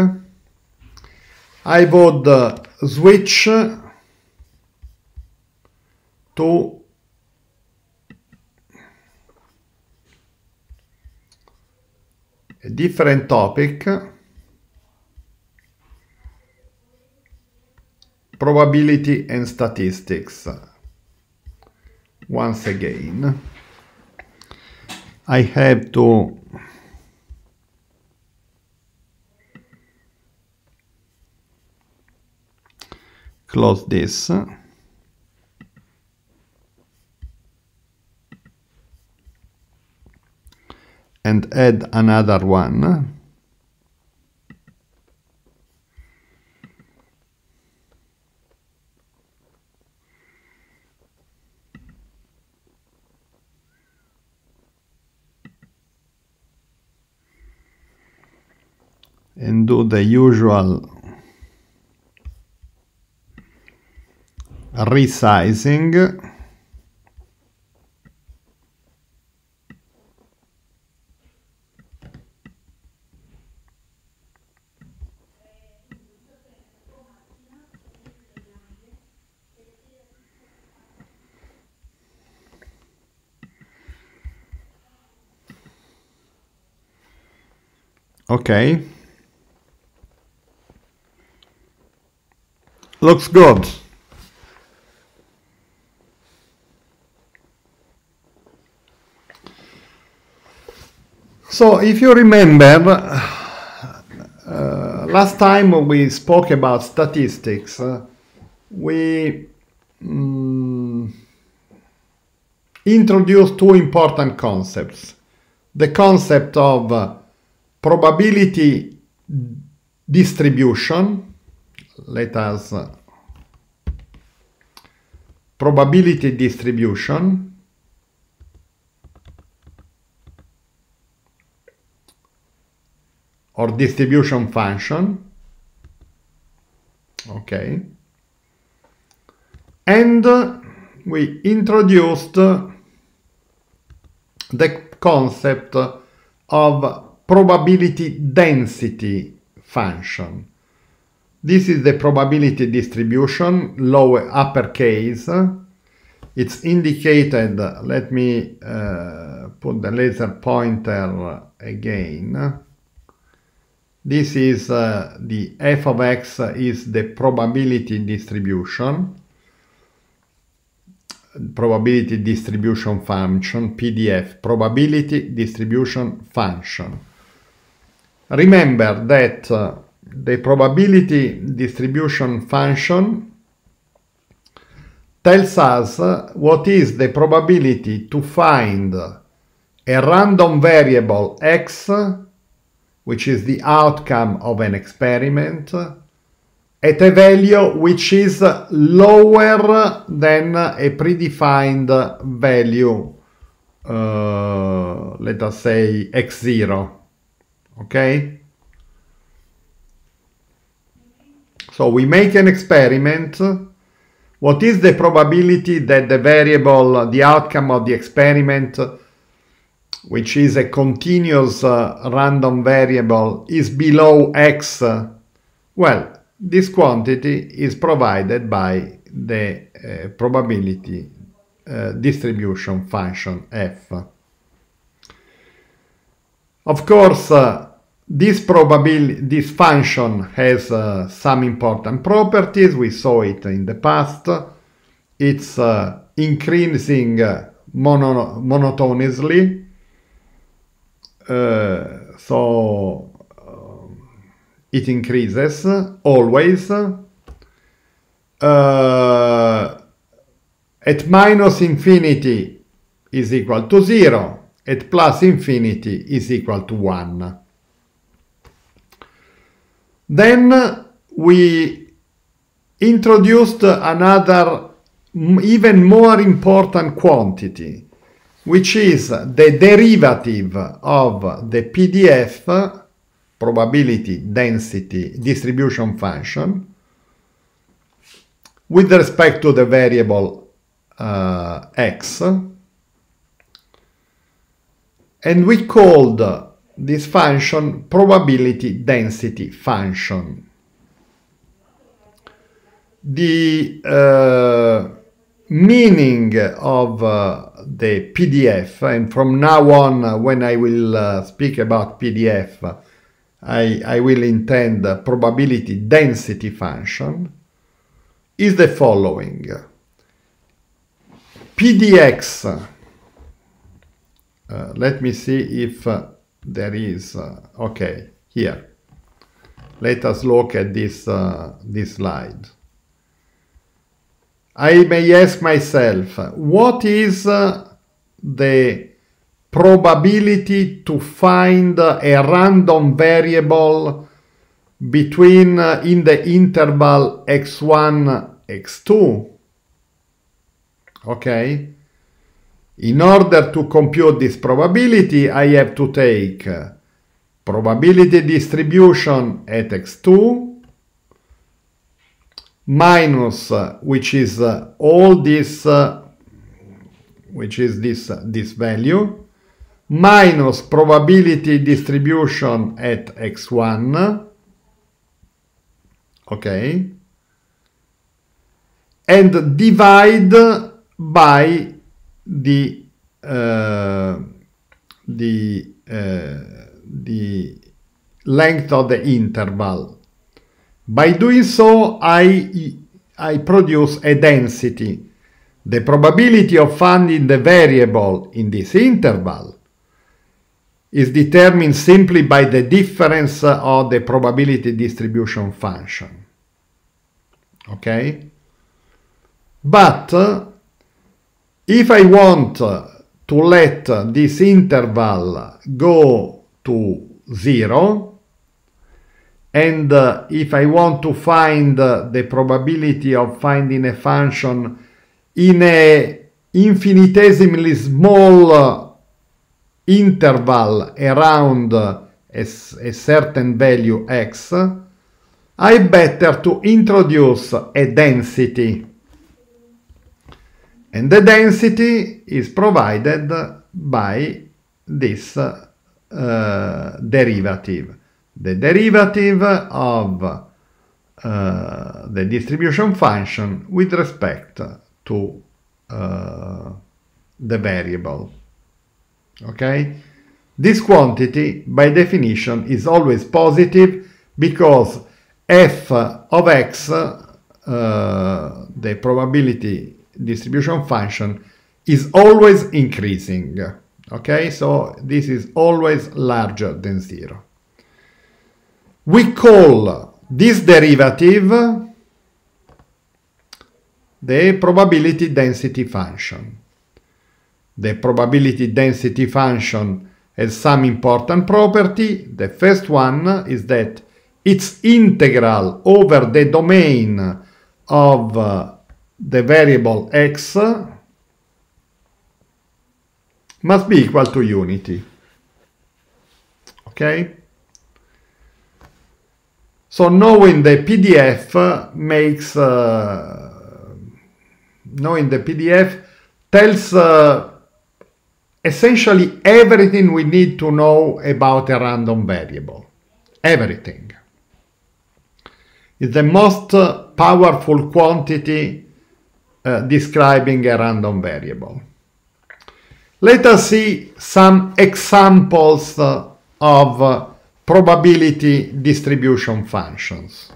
I would switch to a different topic, probability and statistics. Once again, I have to close this. And add another one. And do the usual resizing. Okay. Looks good. So if you remember, last time we spoke about statistics, we introduced two important concepts. The concept of probability distribution, let us probability distribution, or distribution function, okay, and we introduced the concept of probability density function. This is the probability distribution, lower uppercase. It's indicated, let me put the laser pointer again. This is the f of x is the probability distribution. Probability distribution function, PDF, probability distribution function. Remember that the probability distribution function tells us what is the probability to find a random variable x, which is the outcome of an experiment, at a value which is lower than a predefined value, let us say x0, okay? So we make an experiment. What is the probability that the variable, the outcome of the experiment, which is a continuous random variable, is below x? Well, this quantity is provided by the probability distribution function f. Of course, this function has some important properties. We saw it in the past. It's increasing monotonously. So it increases always. At minus infinity is equal to 0. At plus infinity is equal to 1. Then we introduced another even more important quantity, which is the derivative of the PDF, probability density distribution function, with respect to the variable x, and we called this function probability density function. The meaning of the PDF, and from now on when I will speak about PDF, I will intend probability density function, is the following. PDX, let me see if there is, okay, here. Let us look at this, this slide. I may ask myself, what is the probability to find a random variable between in the interval x1, x2? Okay. In order to compute this probability, I have to take probability distribution at x2 minus, which is all this, which is this value, minus probability distribution at x1, okay, and divide by the length of the interval. By doing so, I produce a density. The probability of finding the variable in this interval is determined simply by the difference of the probability distribution function. Okay? But if I want to let this interval go to 0, and if I want to find the probability of finding a function in a infinitesimally small interval around a certain value x, I better to introduce a density. And the density is provided by this derivative. The derivative of the distribution function with respect to the variable. Okay? This quantity, by definition, is always positive because f of x, the probability distribution function, is always increasing. Okay, so this is always larger than 0. We call this derivative the probability density function. The probability density function has some important property. The first one is that its integral over the domain of the variable x must be equal to unity. Okay? So knowing the PDF makes, knowing the PDF tells essentially everything we need to know about a random variable. Everything. It's the most powerful quantity describing a random variable. Let us see some examples of probability distribution functions.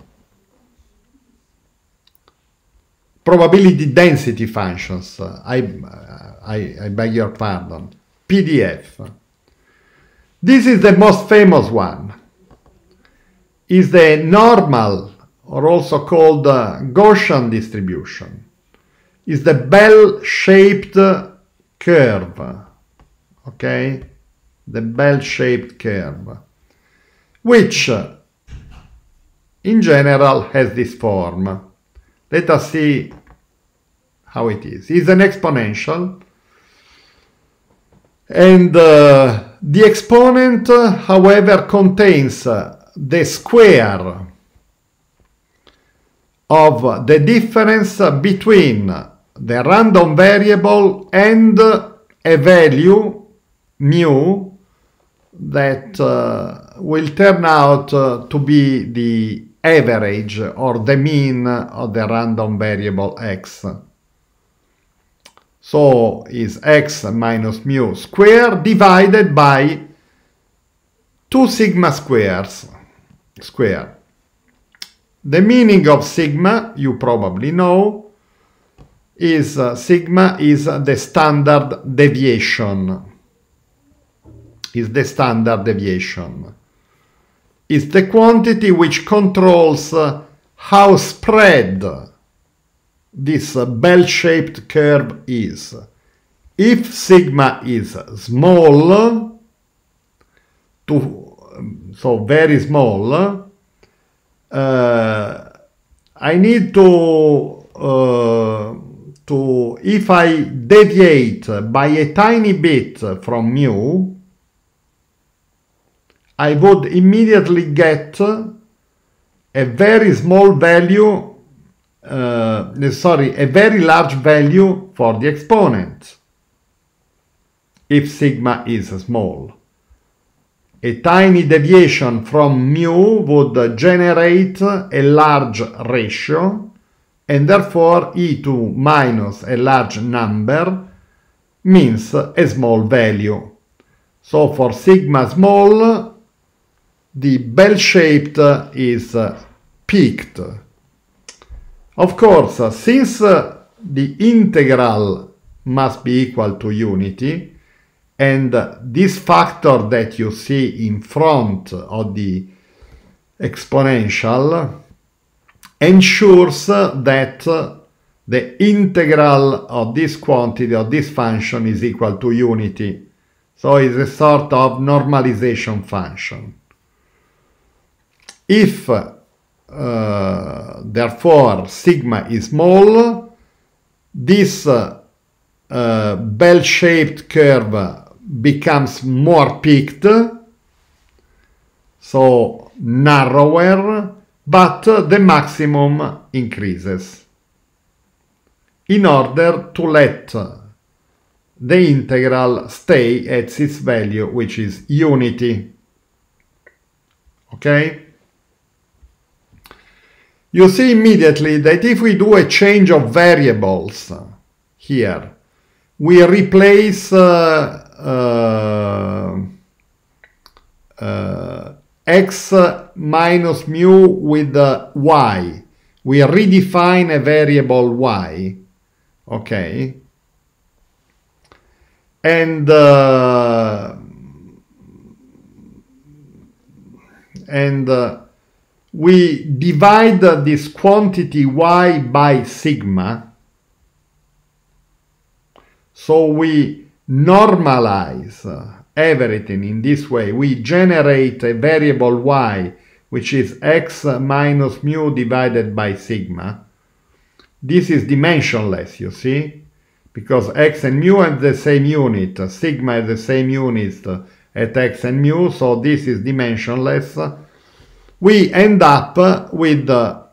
Probability density functions, I beg your pardon, PDF. This is the most famous one. Is the normal, or also called Gaussian distribution. Is the bell-shaped curve, okay? The bell-shaped curve, which in general has this form. Let us see how it is. It's an exponential, and the exponent, however, contains the square of the difference between the random variable and a value mu that will turn out to be the average or the mean of the random variable x. So is x minus mu square divided by 2 sigma squares. The meaning of sigma, you probably know, is sigma is the standard deviation. Is the standard deviation. Is the quantity which controls how spread this bell-shaped curve is. If sigma is small, so very small, I need to if I deviate by a tiny bit from mu, I would immediately get a very small value, a very large value for the exponent, if sigma is small. A tiny deviation from mu would generate a large ratio, and therefore E2 minus a large number means a small value. So for sigma small, the bell-shaped is peaked. Of course, since the integral must be equal to unity, and this factor that you see in front of the exponential ensures that the integral of this quantity, of this function, is equal to unity. So it's a sort of normalization function. If, therefore, sigma is small, this bell-shaped curve becomes more peaked, so narrower, but the maximum increases in order to let the integral stay at its value, which is unity. Okay? You see immediately that if we do a change of variables here, we replace x minus mu with y. We redefine a variable y, okay? And we divide this quantity y by sigma. So we normalize everything in this way. We generate a variable y, which is x minus mu divided by sigma. This is dimensionless, you see, because x and mu have the same unit, sigma has the same unit at x and mu, so this is dimensionless. We end up with a,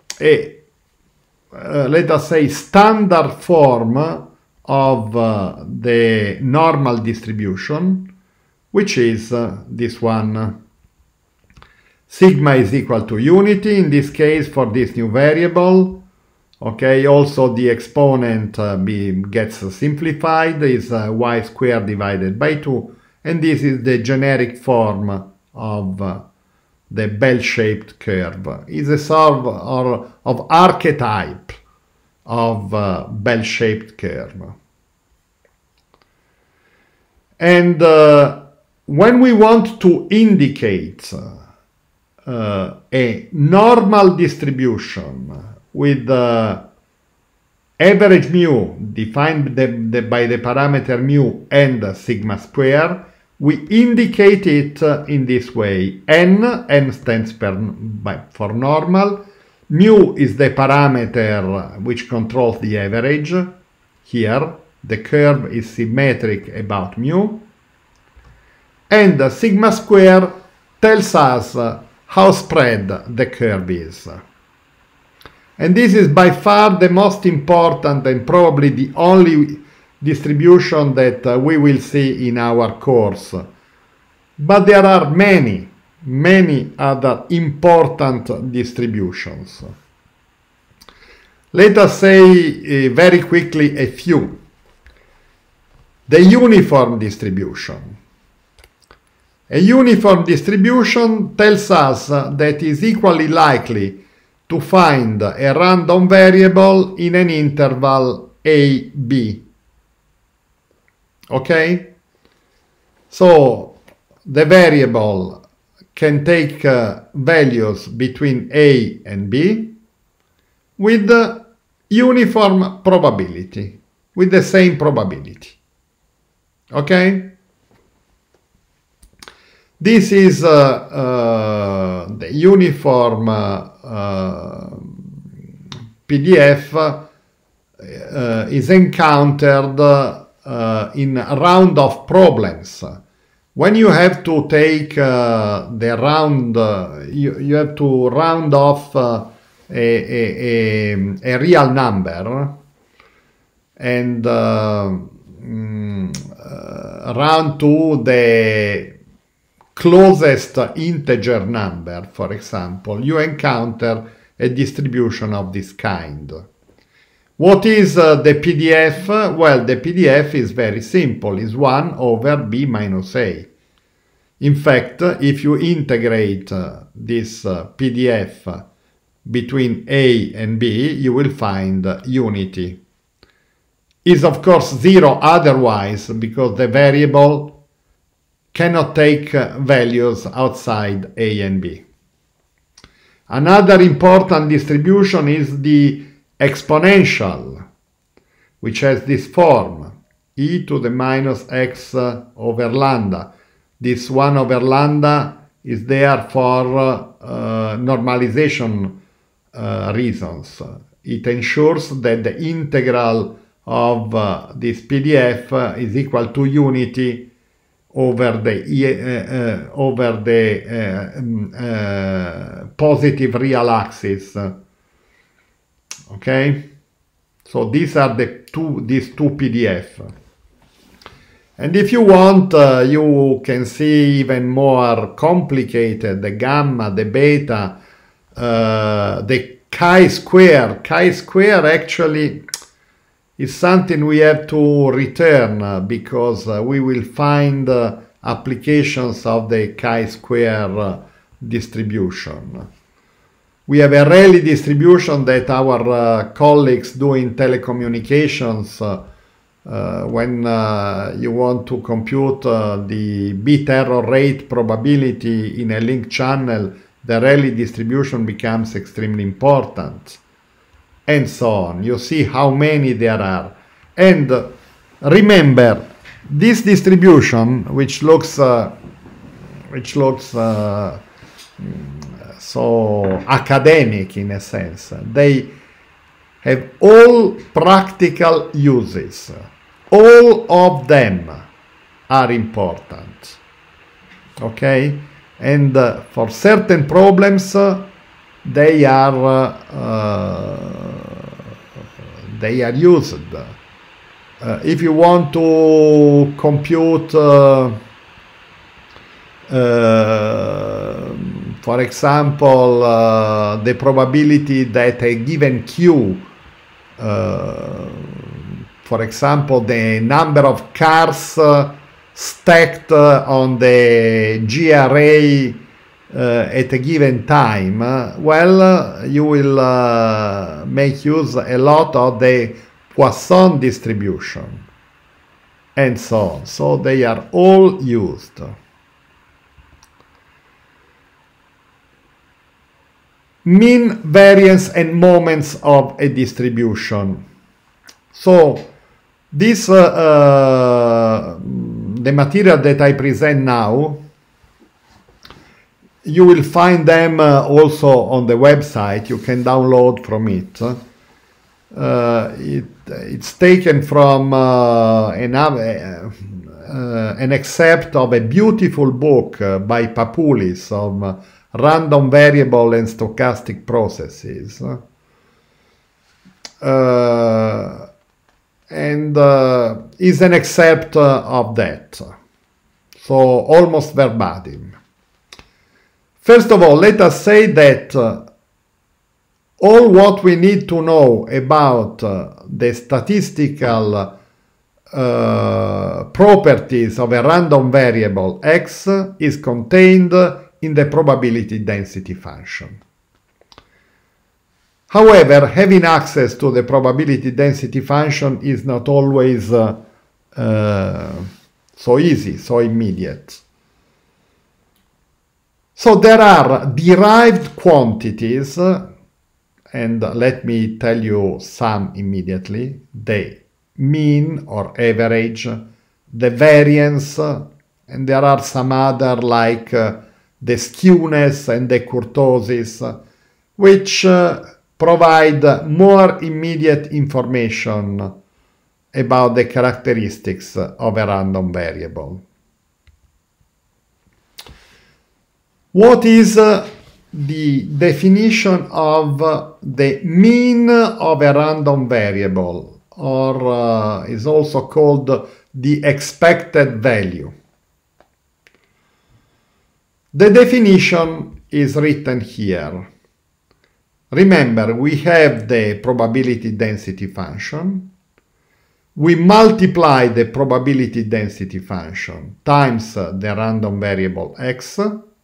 let us say, standard form of the normal distribution, which is this one. Sigma is equal to unity, in this case, for this new variable. Okay, also the exponent gets simplified, is y squared divided by 2, and this is the generic form of the bell-shaped curve. It's a sort of archetype of bell-shaped curve. And when we want to indicate a normal distribution with average mu defined by the parameter mu and sigma square, we indicate it in this way. N stands for normal. Mu is the parameter which controls the average. Here, the curve is symmetric about mu. And sigma square tells us how spread the curve is. And this is by far the most important and probably the only distribution that we will see in our course. But there are many other important distributions. Let us say very quickly a few. The uniform distribution. A uniform distribution tells us that it is equally likely to find a random variable in an interval a, b. Okay? So the variable can take values between a and b with uniform probability, with the same probability. Okay? This is the uniform PDF is encountered in a round of problems. When you have to take the round, you have to round off a real number and round to the closest integer number, for example, you encounter a distribution of this kind. What is the PDF? Well, the PDF is very simple. It's 1 over b minus a. In fact, if you integrate this PDF between a and b, you will find unity. Is of course 0 otherwise, because the variable cannot take values outside a and b. Another important distribution is the exponential, which has this form, e to the minus x over lambda. This 1 over lambda is there for normalization reasons. It ensures that the integral of this PDF is equal to unity over the positive real axis. Okay, so these are these two PDF. And if you want, you can see even more complicated, the gamma, the beta, the chi-square. Chi-square actually is something we have to return because we will find applications of the chi-square distribution. We have a Rayleigh distribution that our colleagues do in telecommunications when you want to compute the bit error rate probability in a link channel. The Rayleigh distribution becomes extremely important, and so on. You see how many there are. And remember, this distribution, which looks so academic in a sense, they have all practical uses. All of them are important. Okay? And for certain problems, they are used. If you want to compute, for example, the probability that a given Q, for example, the number of cars stacked on the GRA at a given time, well, you will make use a lot of the Poisson distribution, and so on. So they are all used. Mean, variance, and moments of a distribution. So this, the material that I present now, you will find them also on the website. You can download from it. It's taken from an excerpt of a beautiful book by Papoulis of random variable and stochastic processes. And is an excerpt of that. So almost verbatim. First of all, let us say that all what we need to know about the statistical properties of a random variable x is contained in the probability density function. However, having access to the probability density function is not always so easy, so immediate. So there are derived quantities, and let me tell you some immediately: the mean or average, the variance, and there are some other like the skewness and the kurtosis, which provide more immediate information about the characteristics of a random variable. What is the definition of the mean of a random variable, or is also called the expected value? The definition is written here. Remember, we have the probability density function. We multiply the probability density function times the random variable x,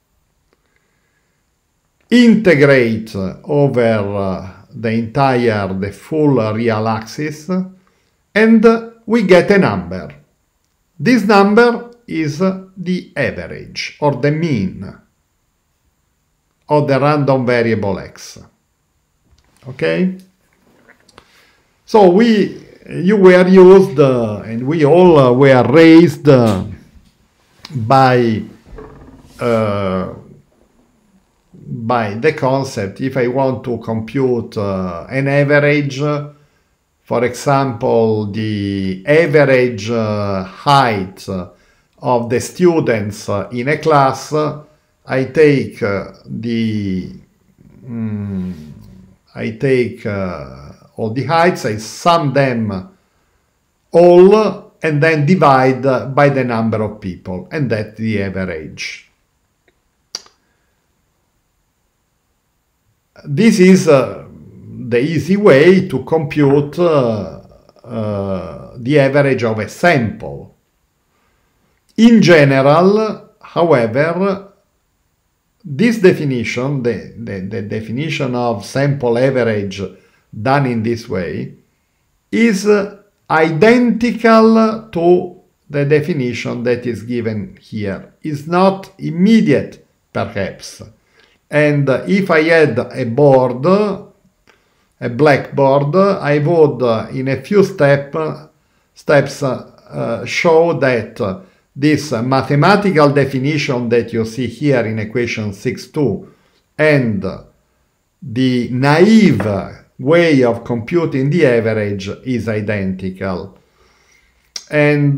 integrate over the full real axis, and we get a number. This number is the average or the mean of the random variable x. Okay? So you were used, and we all were raised by the concept, if I want to compute an average, for example, the average height of the students in a class, I take all the heights, I sum them all, and then divide by the number of people, and that's the average. This is the easy way to compute the average of a sample. In general, however, this definition, the definition of sample average done in this way, is identical to the definition that is given here. It's not immediate, perhaps. And if I had a board, a blackboard, I would, in a few steps, show that this mathematical definition that you see here in equation 6.2 and the naive way of computing the average is identical. And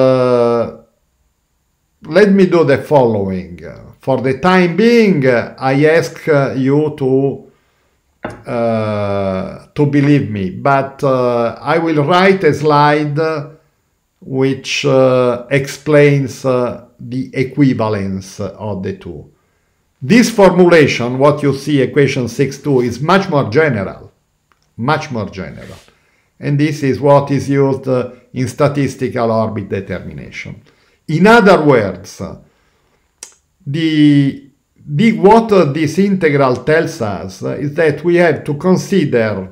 let me do the following. For the time being, I ask you to believe me, but I will write a slide which explains the equivalence of the two. This formulation, what you see, equation 6.2, is much more general. And this is what is used in statistical orbit determination. In other words, what this integral tells us is that we have to consider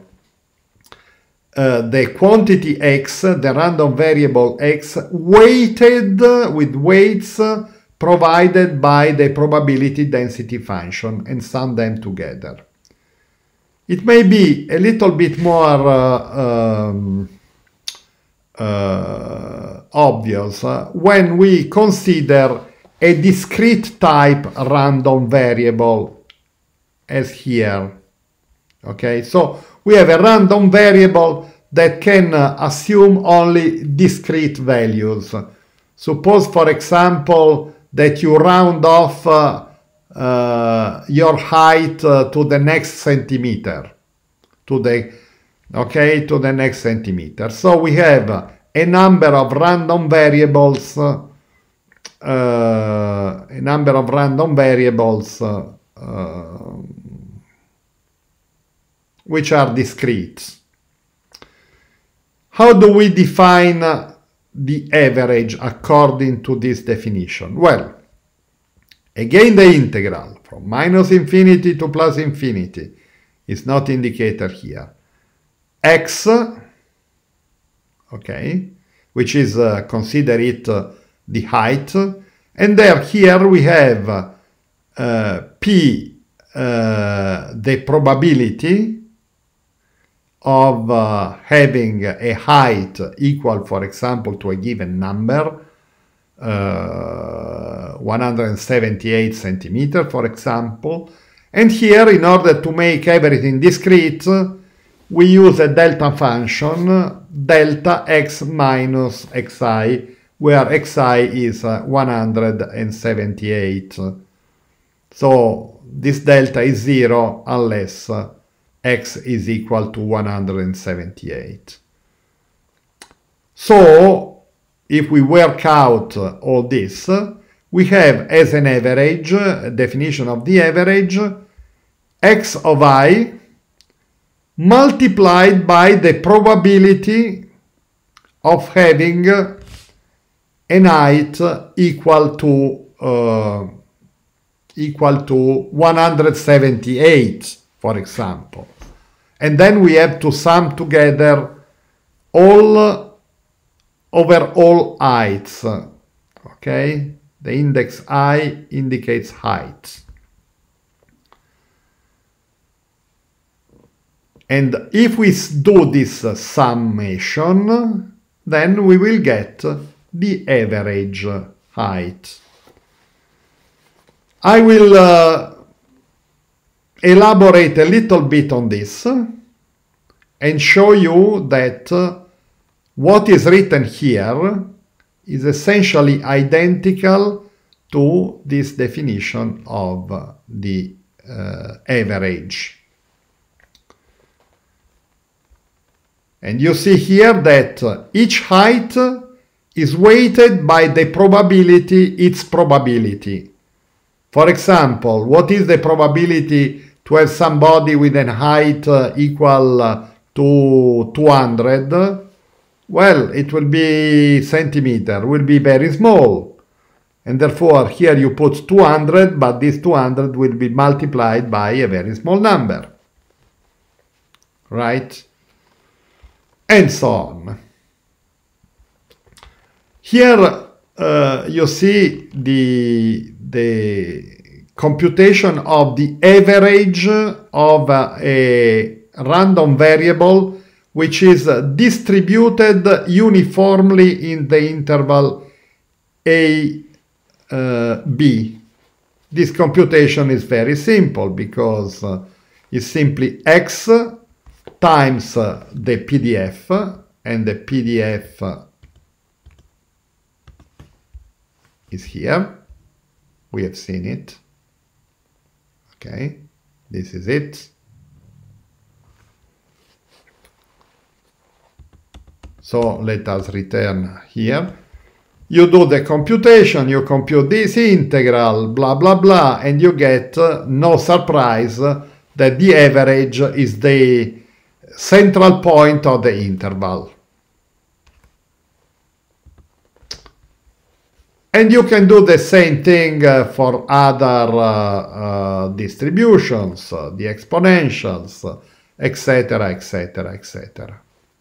the quantity x, the random variable x, weighted with weights provided by the probability density function, and sum them together. It may be a little bit more obvious when we consider a discrete type random variable, as here. Okay, so we have a random variable that can assume only discrete values. Suppose, for example, that you round off your height to the next centimeter, to the next centimeter. So we have a number of random variables, which are discrete. How do we define the average according to this definition? Well, again, the integral from minus infinity to plus infinity is not indicated here. X, okay, which is consider it the height, and here we have P, the probability of having a height equal, for example, to a given number, 178 centimeters, for example. And here, in order to make everything discrete, we use a delta function, delta x minus xi, where xi is 178. So this delta is 0 unless x is equal to 178. So, if we work out all this, we have as an average, definition of the average, x of I multiplied by the probability of having an height equal to 178, for example. And then we have to sum together all over all heights. Okay? The index I indicates height. And if we do this summation, then we will get the average height. I will elaborate a little bit on this and show you that what is written here is essentially identical to this definition of the average. And you see here that each height is weighted by the probability, its probability. For example, what is the probability to have somebody with a height equal to 200? Well, it will be centimeter, will be very small. And therefore, here you put 200, but this 200 will be multiplied by a very small number. Right? And so on. Here you see the computation of the average of a random variable which is distributed uniformly in the interval a, b. This computation is very simple because it's simply x times the PDF, and the PDF is here. We have seen it. Okay, this is it. So let us return here. You do the computation, you compute this integral, blah, blah, blah, and you get, no surprise, that the average is the central point of the interval. And you can do the same thing for other distributions, the exponentials, etc., etc., etc.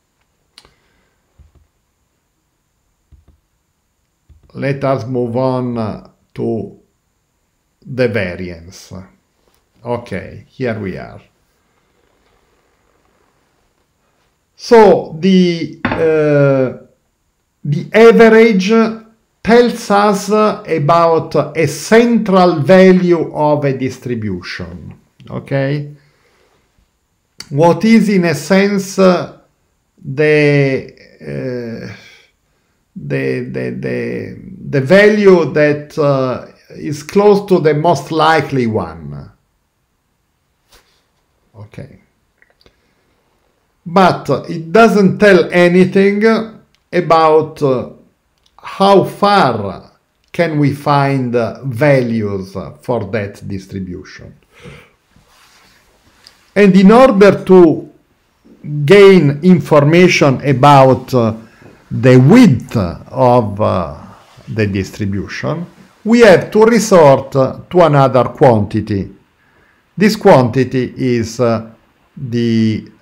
Let us move on to the variance. Okay, here we are. So the average tells us about a central value of a distribution. Okay, what is in a sense the value that is close to the most likely one. Okay. But it doesn't tell anything about how far can we find values for that distribution. And in order to gain information about the width of the distribution, we have to resort to another quantity. This quantity is the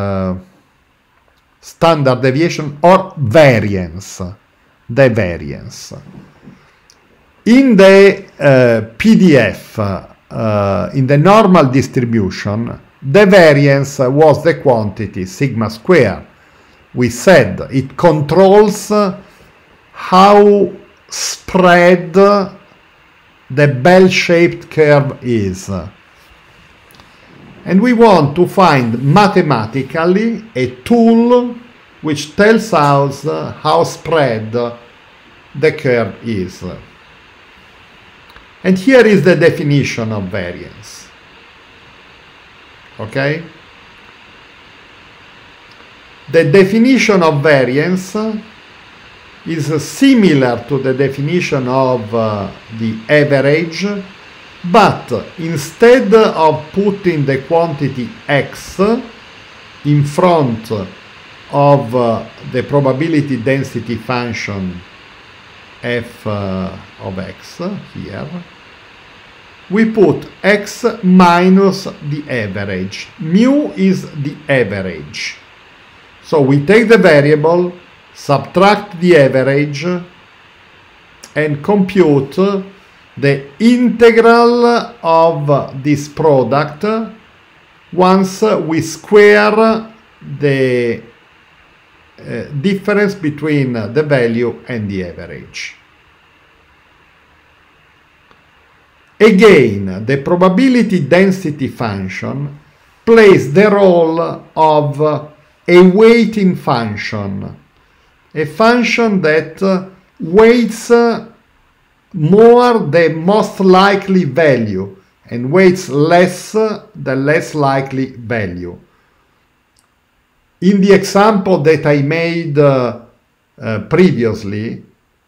standard deviation or variance, the variance. In the PDF, in the normal distribution, the variance was the quantity sigma square. We said it controls how spread the bell-shaped curve is. And we want to find mathematically a tool which tells us how spread the curve is. And here is the definition of variance. Okay? The definition of variance is similar to the definition of the average, but instead of putting the quantity x in front of the probability density function f of x here, we put x minus the average. Mu is the average. So we take the variable, subtract the average, and compute the integral of this product once we square the difference between the value and the average. Again, the probability density function plays the role of a weighting function, a function that weights more the most likely value and weights less the less likely value. In the example that I made previously,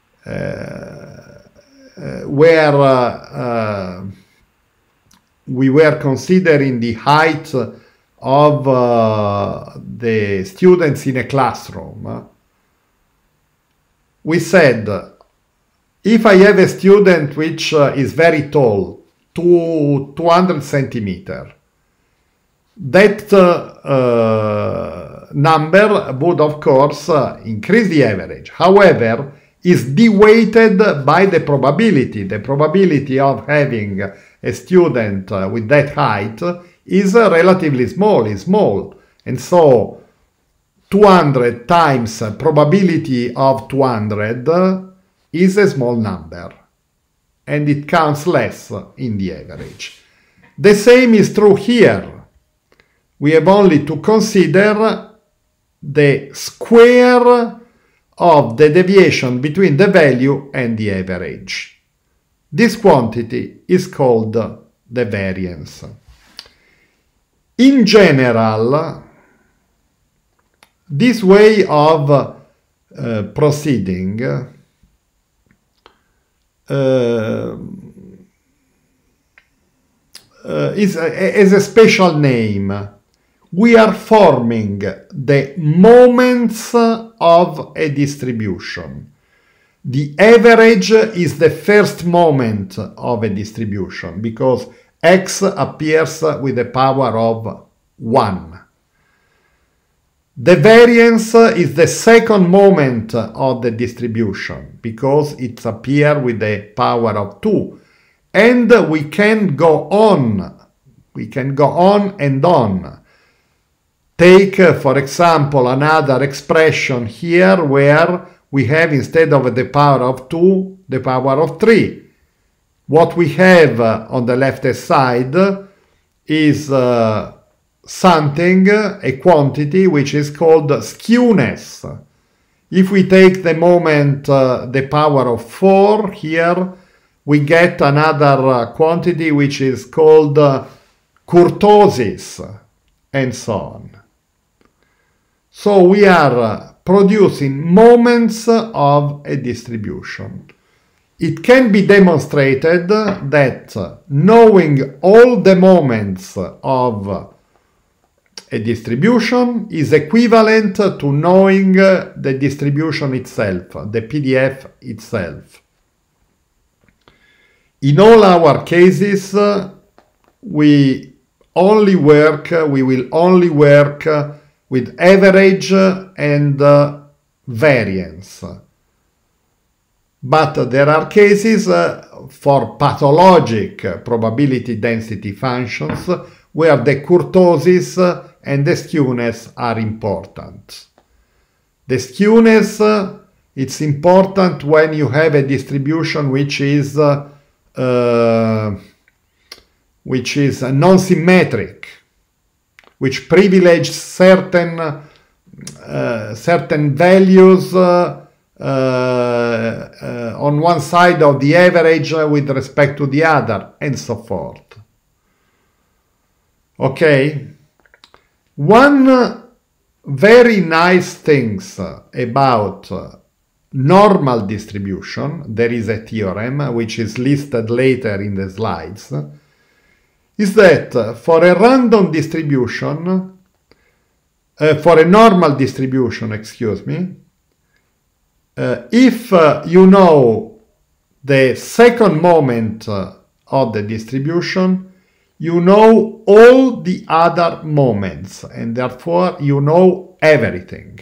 where we were considering the height of the students in a classroom, we said, if I have a student which is very tall, 200 centimeters, that number would of course increase the average. However, is deweighted by the probability. The probability of having a student with that height is relatively small, is small. And so 200 times probability of 200 is a small number, and it counts less in the average. The same is true here. We have only to consider the square of the deviation between the value and the average. This quantity is called the variance. In general, this way of proceeding is a special name. We are forming the moments of a distribution. The average is the first moment of a distribution because x appears with the power of 1. The variance is the second moment of the distribution because it appears with the power of 2. And we can go on. We can go on and on. Take, for example, another expression here where we have, instead of the power of 2, the power of 3. What we have on the left side is something, a quantity, which is called skewness. If we take the moment, the power of 4 here, we get another quantity which is called kurtosis, and so on. So we are producing moments of a distribution. It can be demonstrated that knowing all the moments of a distribution is equivalent to knowing the distribution itself, the PDF itself. In all our cases, we only work, we will only work with average and variance. But there are cases for pathologic probability density functions where the kurtosis and the skewness are important. The skewness, it's important when you have a distribution which is non-symmetric, which privileges certain values on one side of the average with respect to the other, and so forth. Okay? One very nice things about normal distribution, there is a theorem which is listed later in the slides, is that for a random distribution, for a normal distribution, excuse me, if you know the second moment of the distribution, you know all the other moments, and therefore you know everything.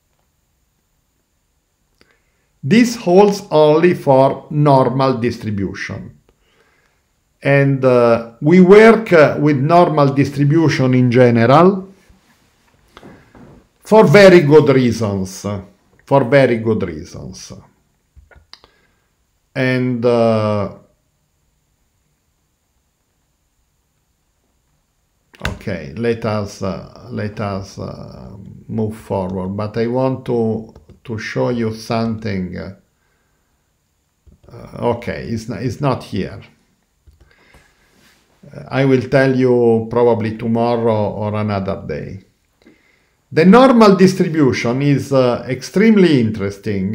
This holds only for normal distribution. And we work with normal distribution in general for very good reasons. And okay, let us move forward. But I want to show you something. Okay, it's not here. I will tell you probably tomorrow or another day. The normal distribution is extremely interesting.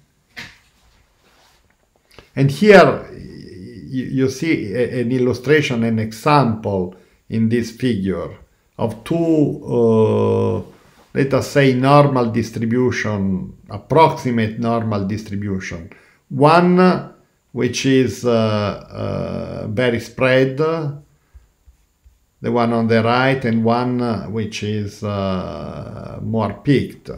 And here you see an illustration, an example in this figure of two, let us say, normal distribution, approximate normal distribution. One which is very spread, the one on the right, and one which is more peaked.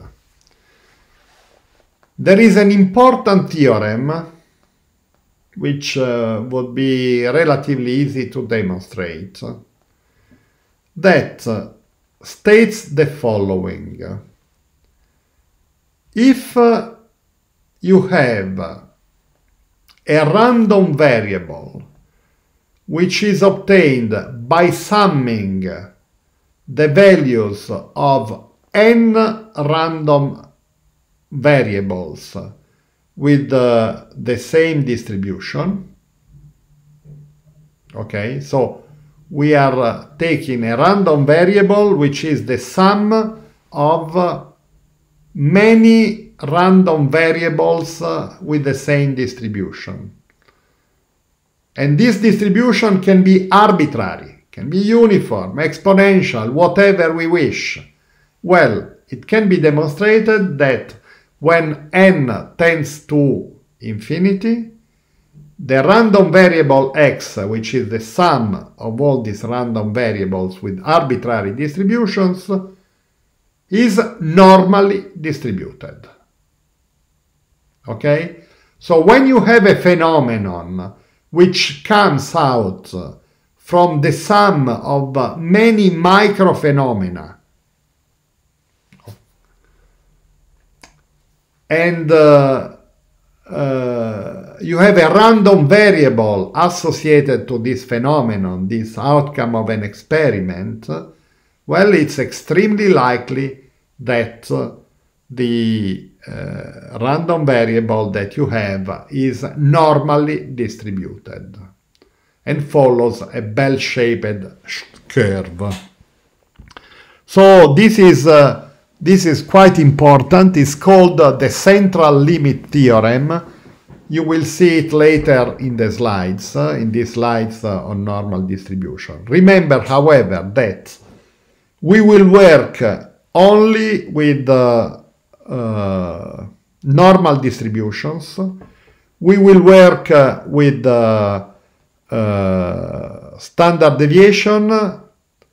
There is an important theorem which would be relatively easy to demonstrate, that states the following. If you have a random variable which is obtained by summing the values of n random variables with the same distribution. Okay, so we are taking a random variable which is the sum of many random variables with the same distribution. And this distribution can be arbitrary, can be uniform, exponential, whatever we wish. Well, it can be demonstrated that when n tends to infinity, the random variable x, which is the sum of all these random variables with arbitrary distributions, is normally distributed. Okay? So when you have a phenomenon which comes out from the sum of many microphenomena, and you have a random variable associated to this phenomenon, this outcome of an experiment, well, it's extremely likely that the random variable that you have is normally distributed and follows a bell-shaped curve. So this is quite important. It's called the central limit theorem. You will see it later in the slides, in these slides on normal distribution. Remember, however, that we will work only with normal distributions. We will work with standard deviation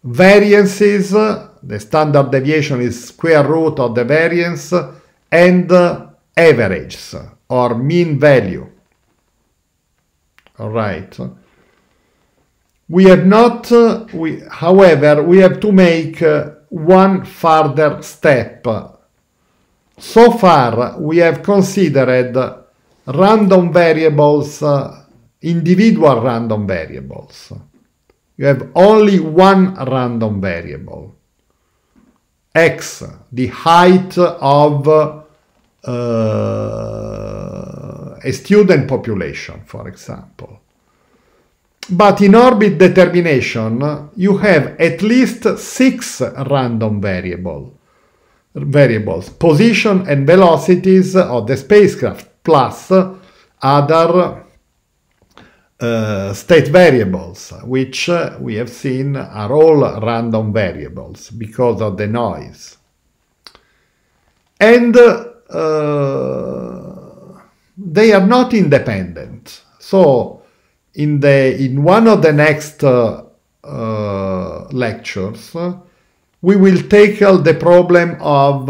variances, the standard deviation is square root of the variance, and averages or mean value. All right. We have not, however, we have to make one further step. So far, we have considered random variables, individual random variables. You have only one random variable, x, the height of a student population, for example. But in orbit determination, you have at least 6 random variables, position and velocities of the spacecraft, plus other state variables, which we have seen are all random variables because of the noise. And they are not independent. So in one of the next lectures, we will tackle the problem of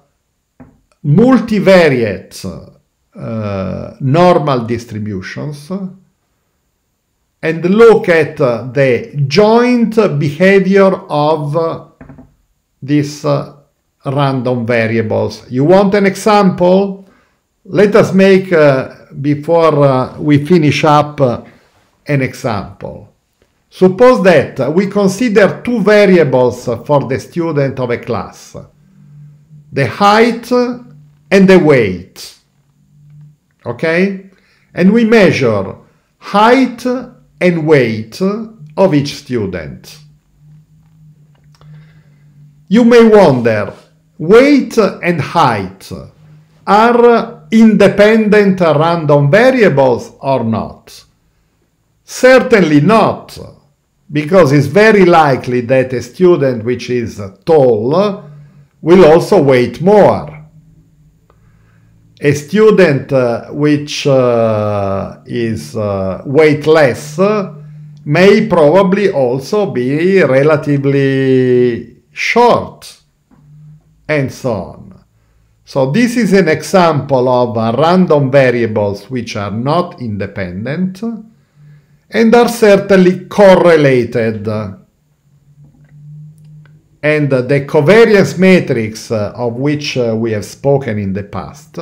multivariate normal distributions and look at the joint behavior of these random variables. You want an example? Let us make, before we finish up, an example. Suppose that we consider 2 variables for the student of a class, the height and the weight, okay? And we measure height and weight of each student. You may wonder, weight and height are independent random variables or not? Certainly not, because it's very likely that a student which is tall will also weigh more. A student which is weightless may probably also be relatively short, and so on. So this is an example of random variables which are not independent and are certainly correlated. And the covariance matrix of which we have spoken in the past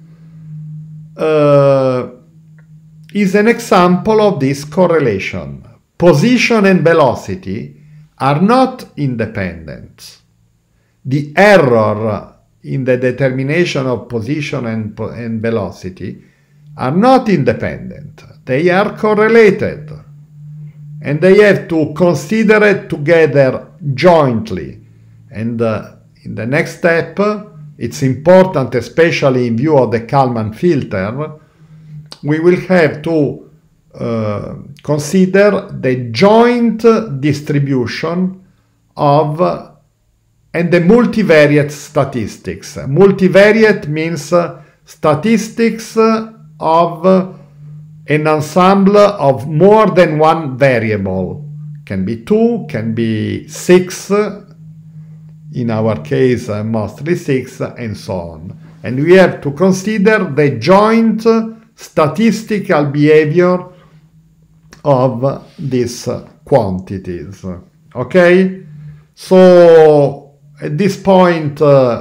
is an example of this correlation. Position and velocity are not independent. The error in the determination of position and velocity are not independent. They are correlated. And they have to consider it together jointly. And in the next step, it's important, especially in view of the Kalman filter, we will have to consider the joint distribution of and the multivariate statistics. Multivariate means statistics of an ensemble of more than one variable. Can be 2, can be 6, in our case mostly 6, and so on. And we have to consider the joint statistical behavior of these quantities. Okay? So at this point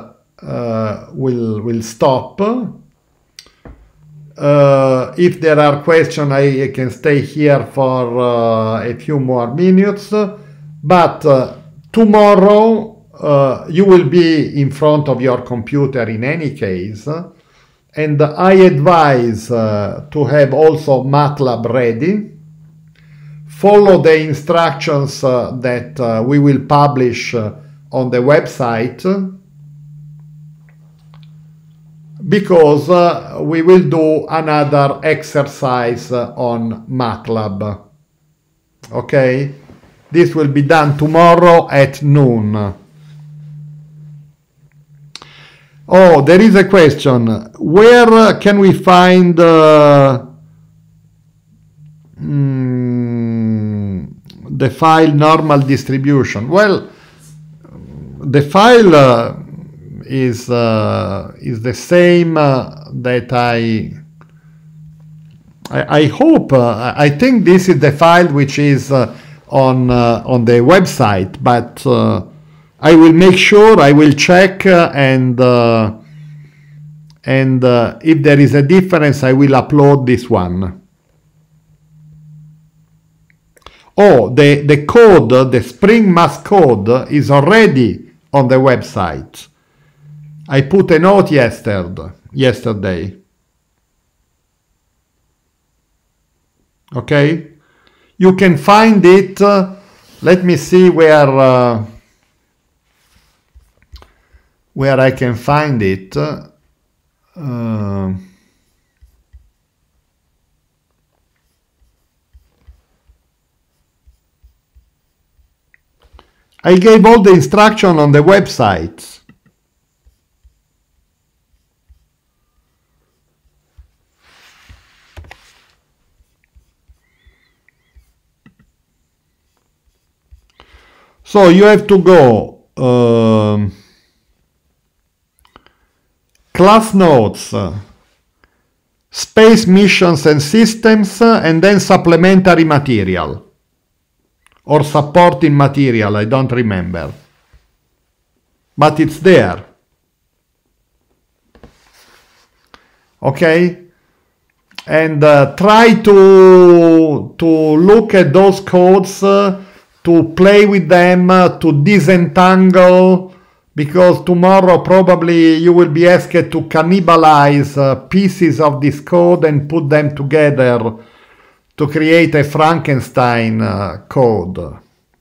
we'll stop. If there are questions, I can stay here for a few more minutes, but tomorrow you will be in front of your computer in any case, and I advise to have also MATLAB ready. Follow the instructions that we will publish on the website, because we will do another exercise on MATLAB. Okay? This will be done tomorrow at noon. Oh, there is a question. Where can we find the the file normal distribution. Well, the file is the same that I hope, I think this is the file which is on the website, but I will make sure, I will check, and if there is a difference, I will upload this one. Oh, the code, the Spring Mask code is already on the website. I put a note yesterday. Okay? You can find it, let me see where I can find it. I gave all the instruction on the website. So you have to go class notes, space missions and systems, and then supplementary material. Or supporting material, I don't remember. But it's there. Okay? And try to look at those codes, to play with them, to disentangle, because tomorrow probably you will be asked to cannibalize pieces of this code and put them together to create a Frankenstein code.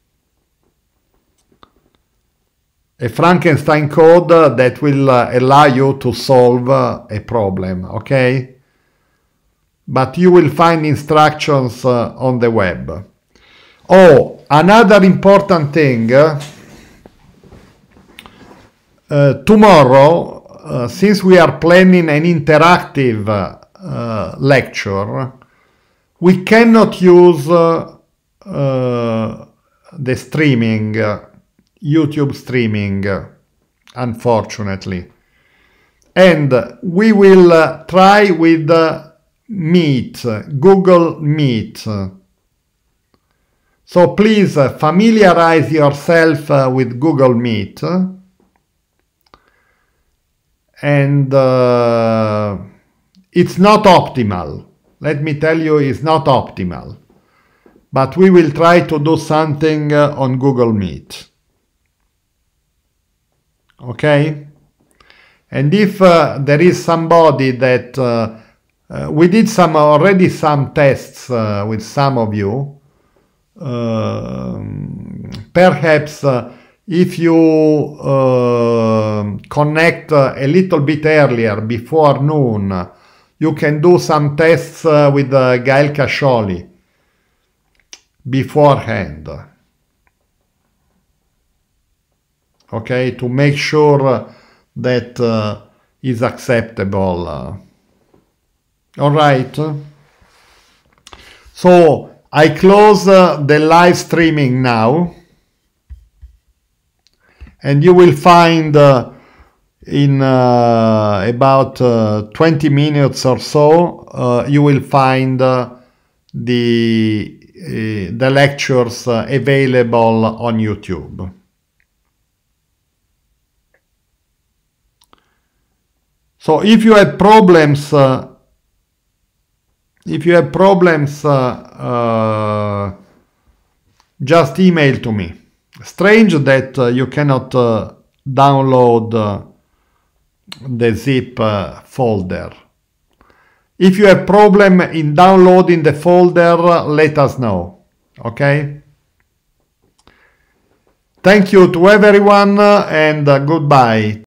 A Frankenstein code that will allow you to solve a problem, okay? But you will find instructions on the web. Oh, another important thing, tomorrow, since we are planning an interactive lecture, we cannot use the streaming, YouTube streaming, unfortunately. And we will try with Meet, Google Meet. So please familiarize yourself with Google Meet. And it's not optimal. Let me tell you, it's not optimal. But we will try to do something on Google Meet. Okay? And if there is somebody that... we did already some tests with some of you. Perhaps if you connect a little bit earlier, before noon, you can do some tests with Gael Cascioli beforehand. Okay, to make sure that is acceptable. All right. So I close the live streaming now, and you will find in about 20 minutes or so, you will find the lectures available on YouTube. So if you have problems, just email to me. Strange that you cannot download the zip folder. If you have problem in downloading the folder, let us know. Okay? Thank you to everyone, and goodbye.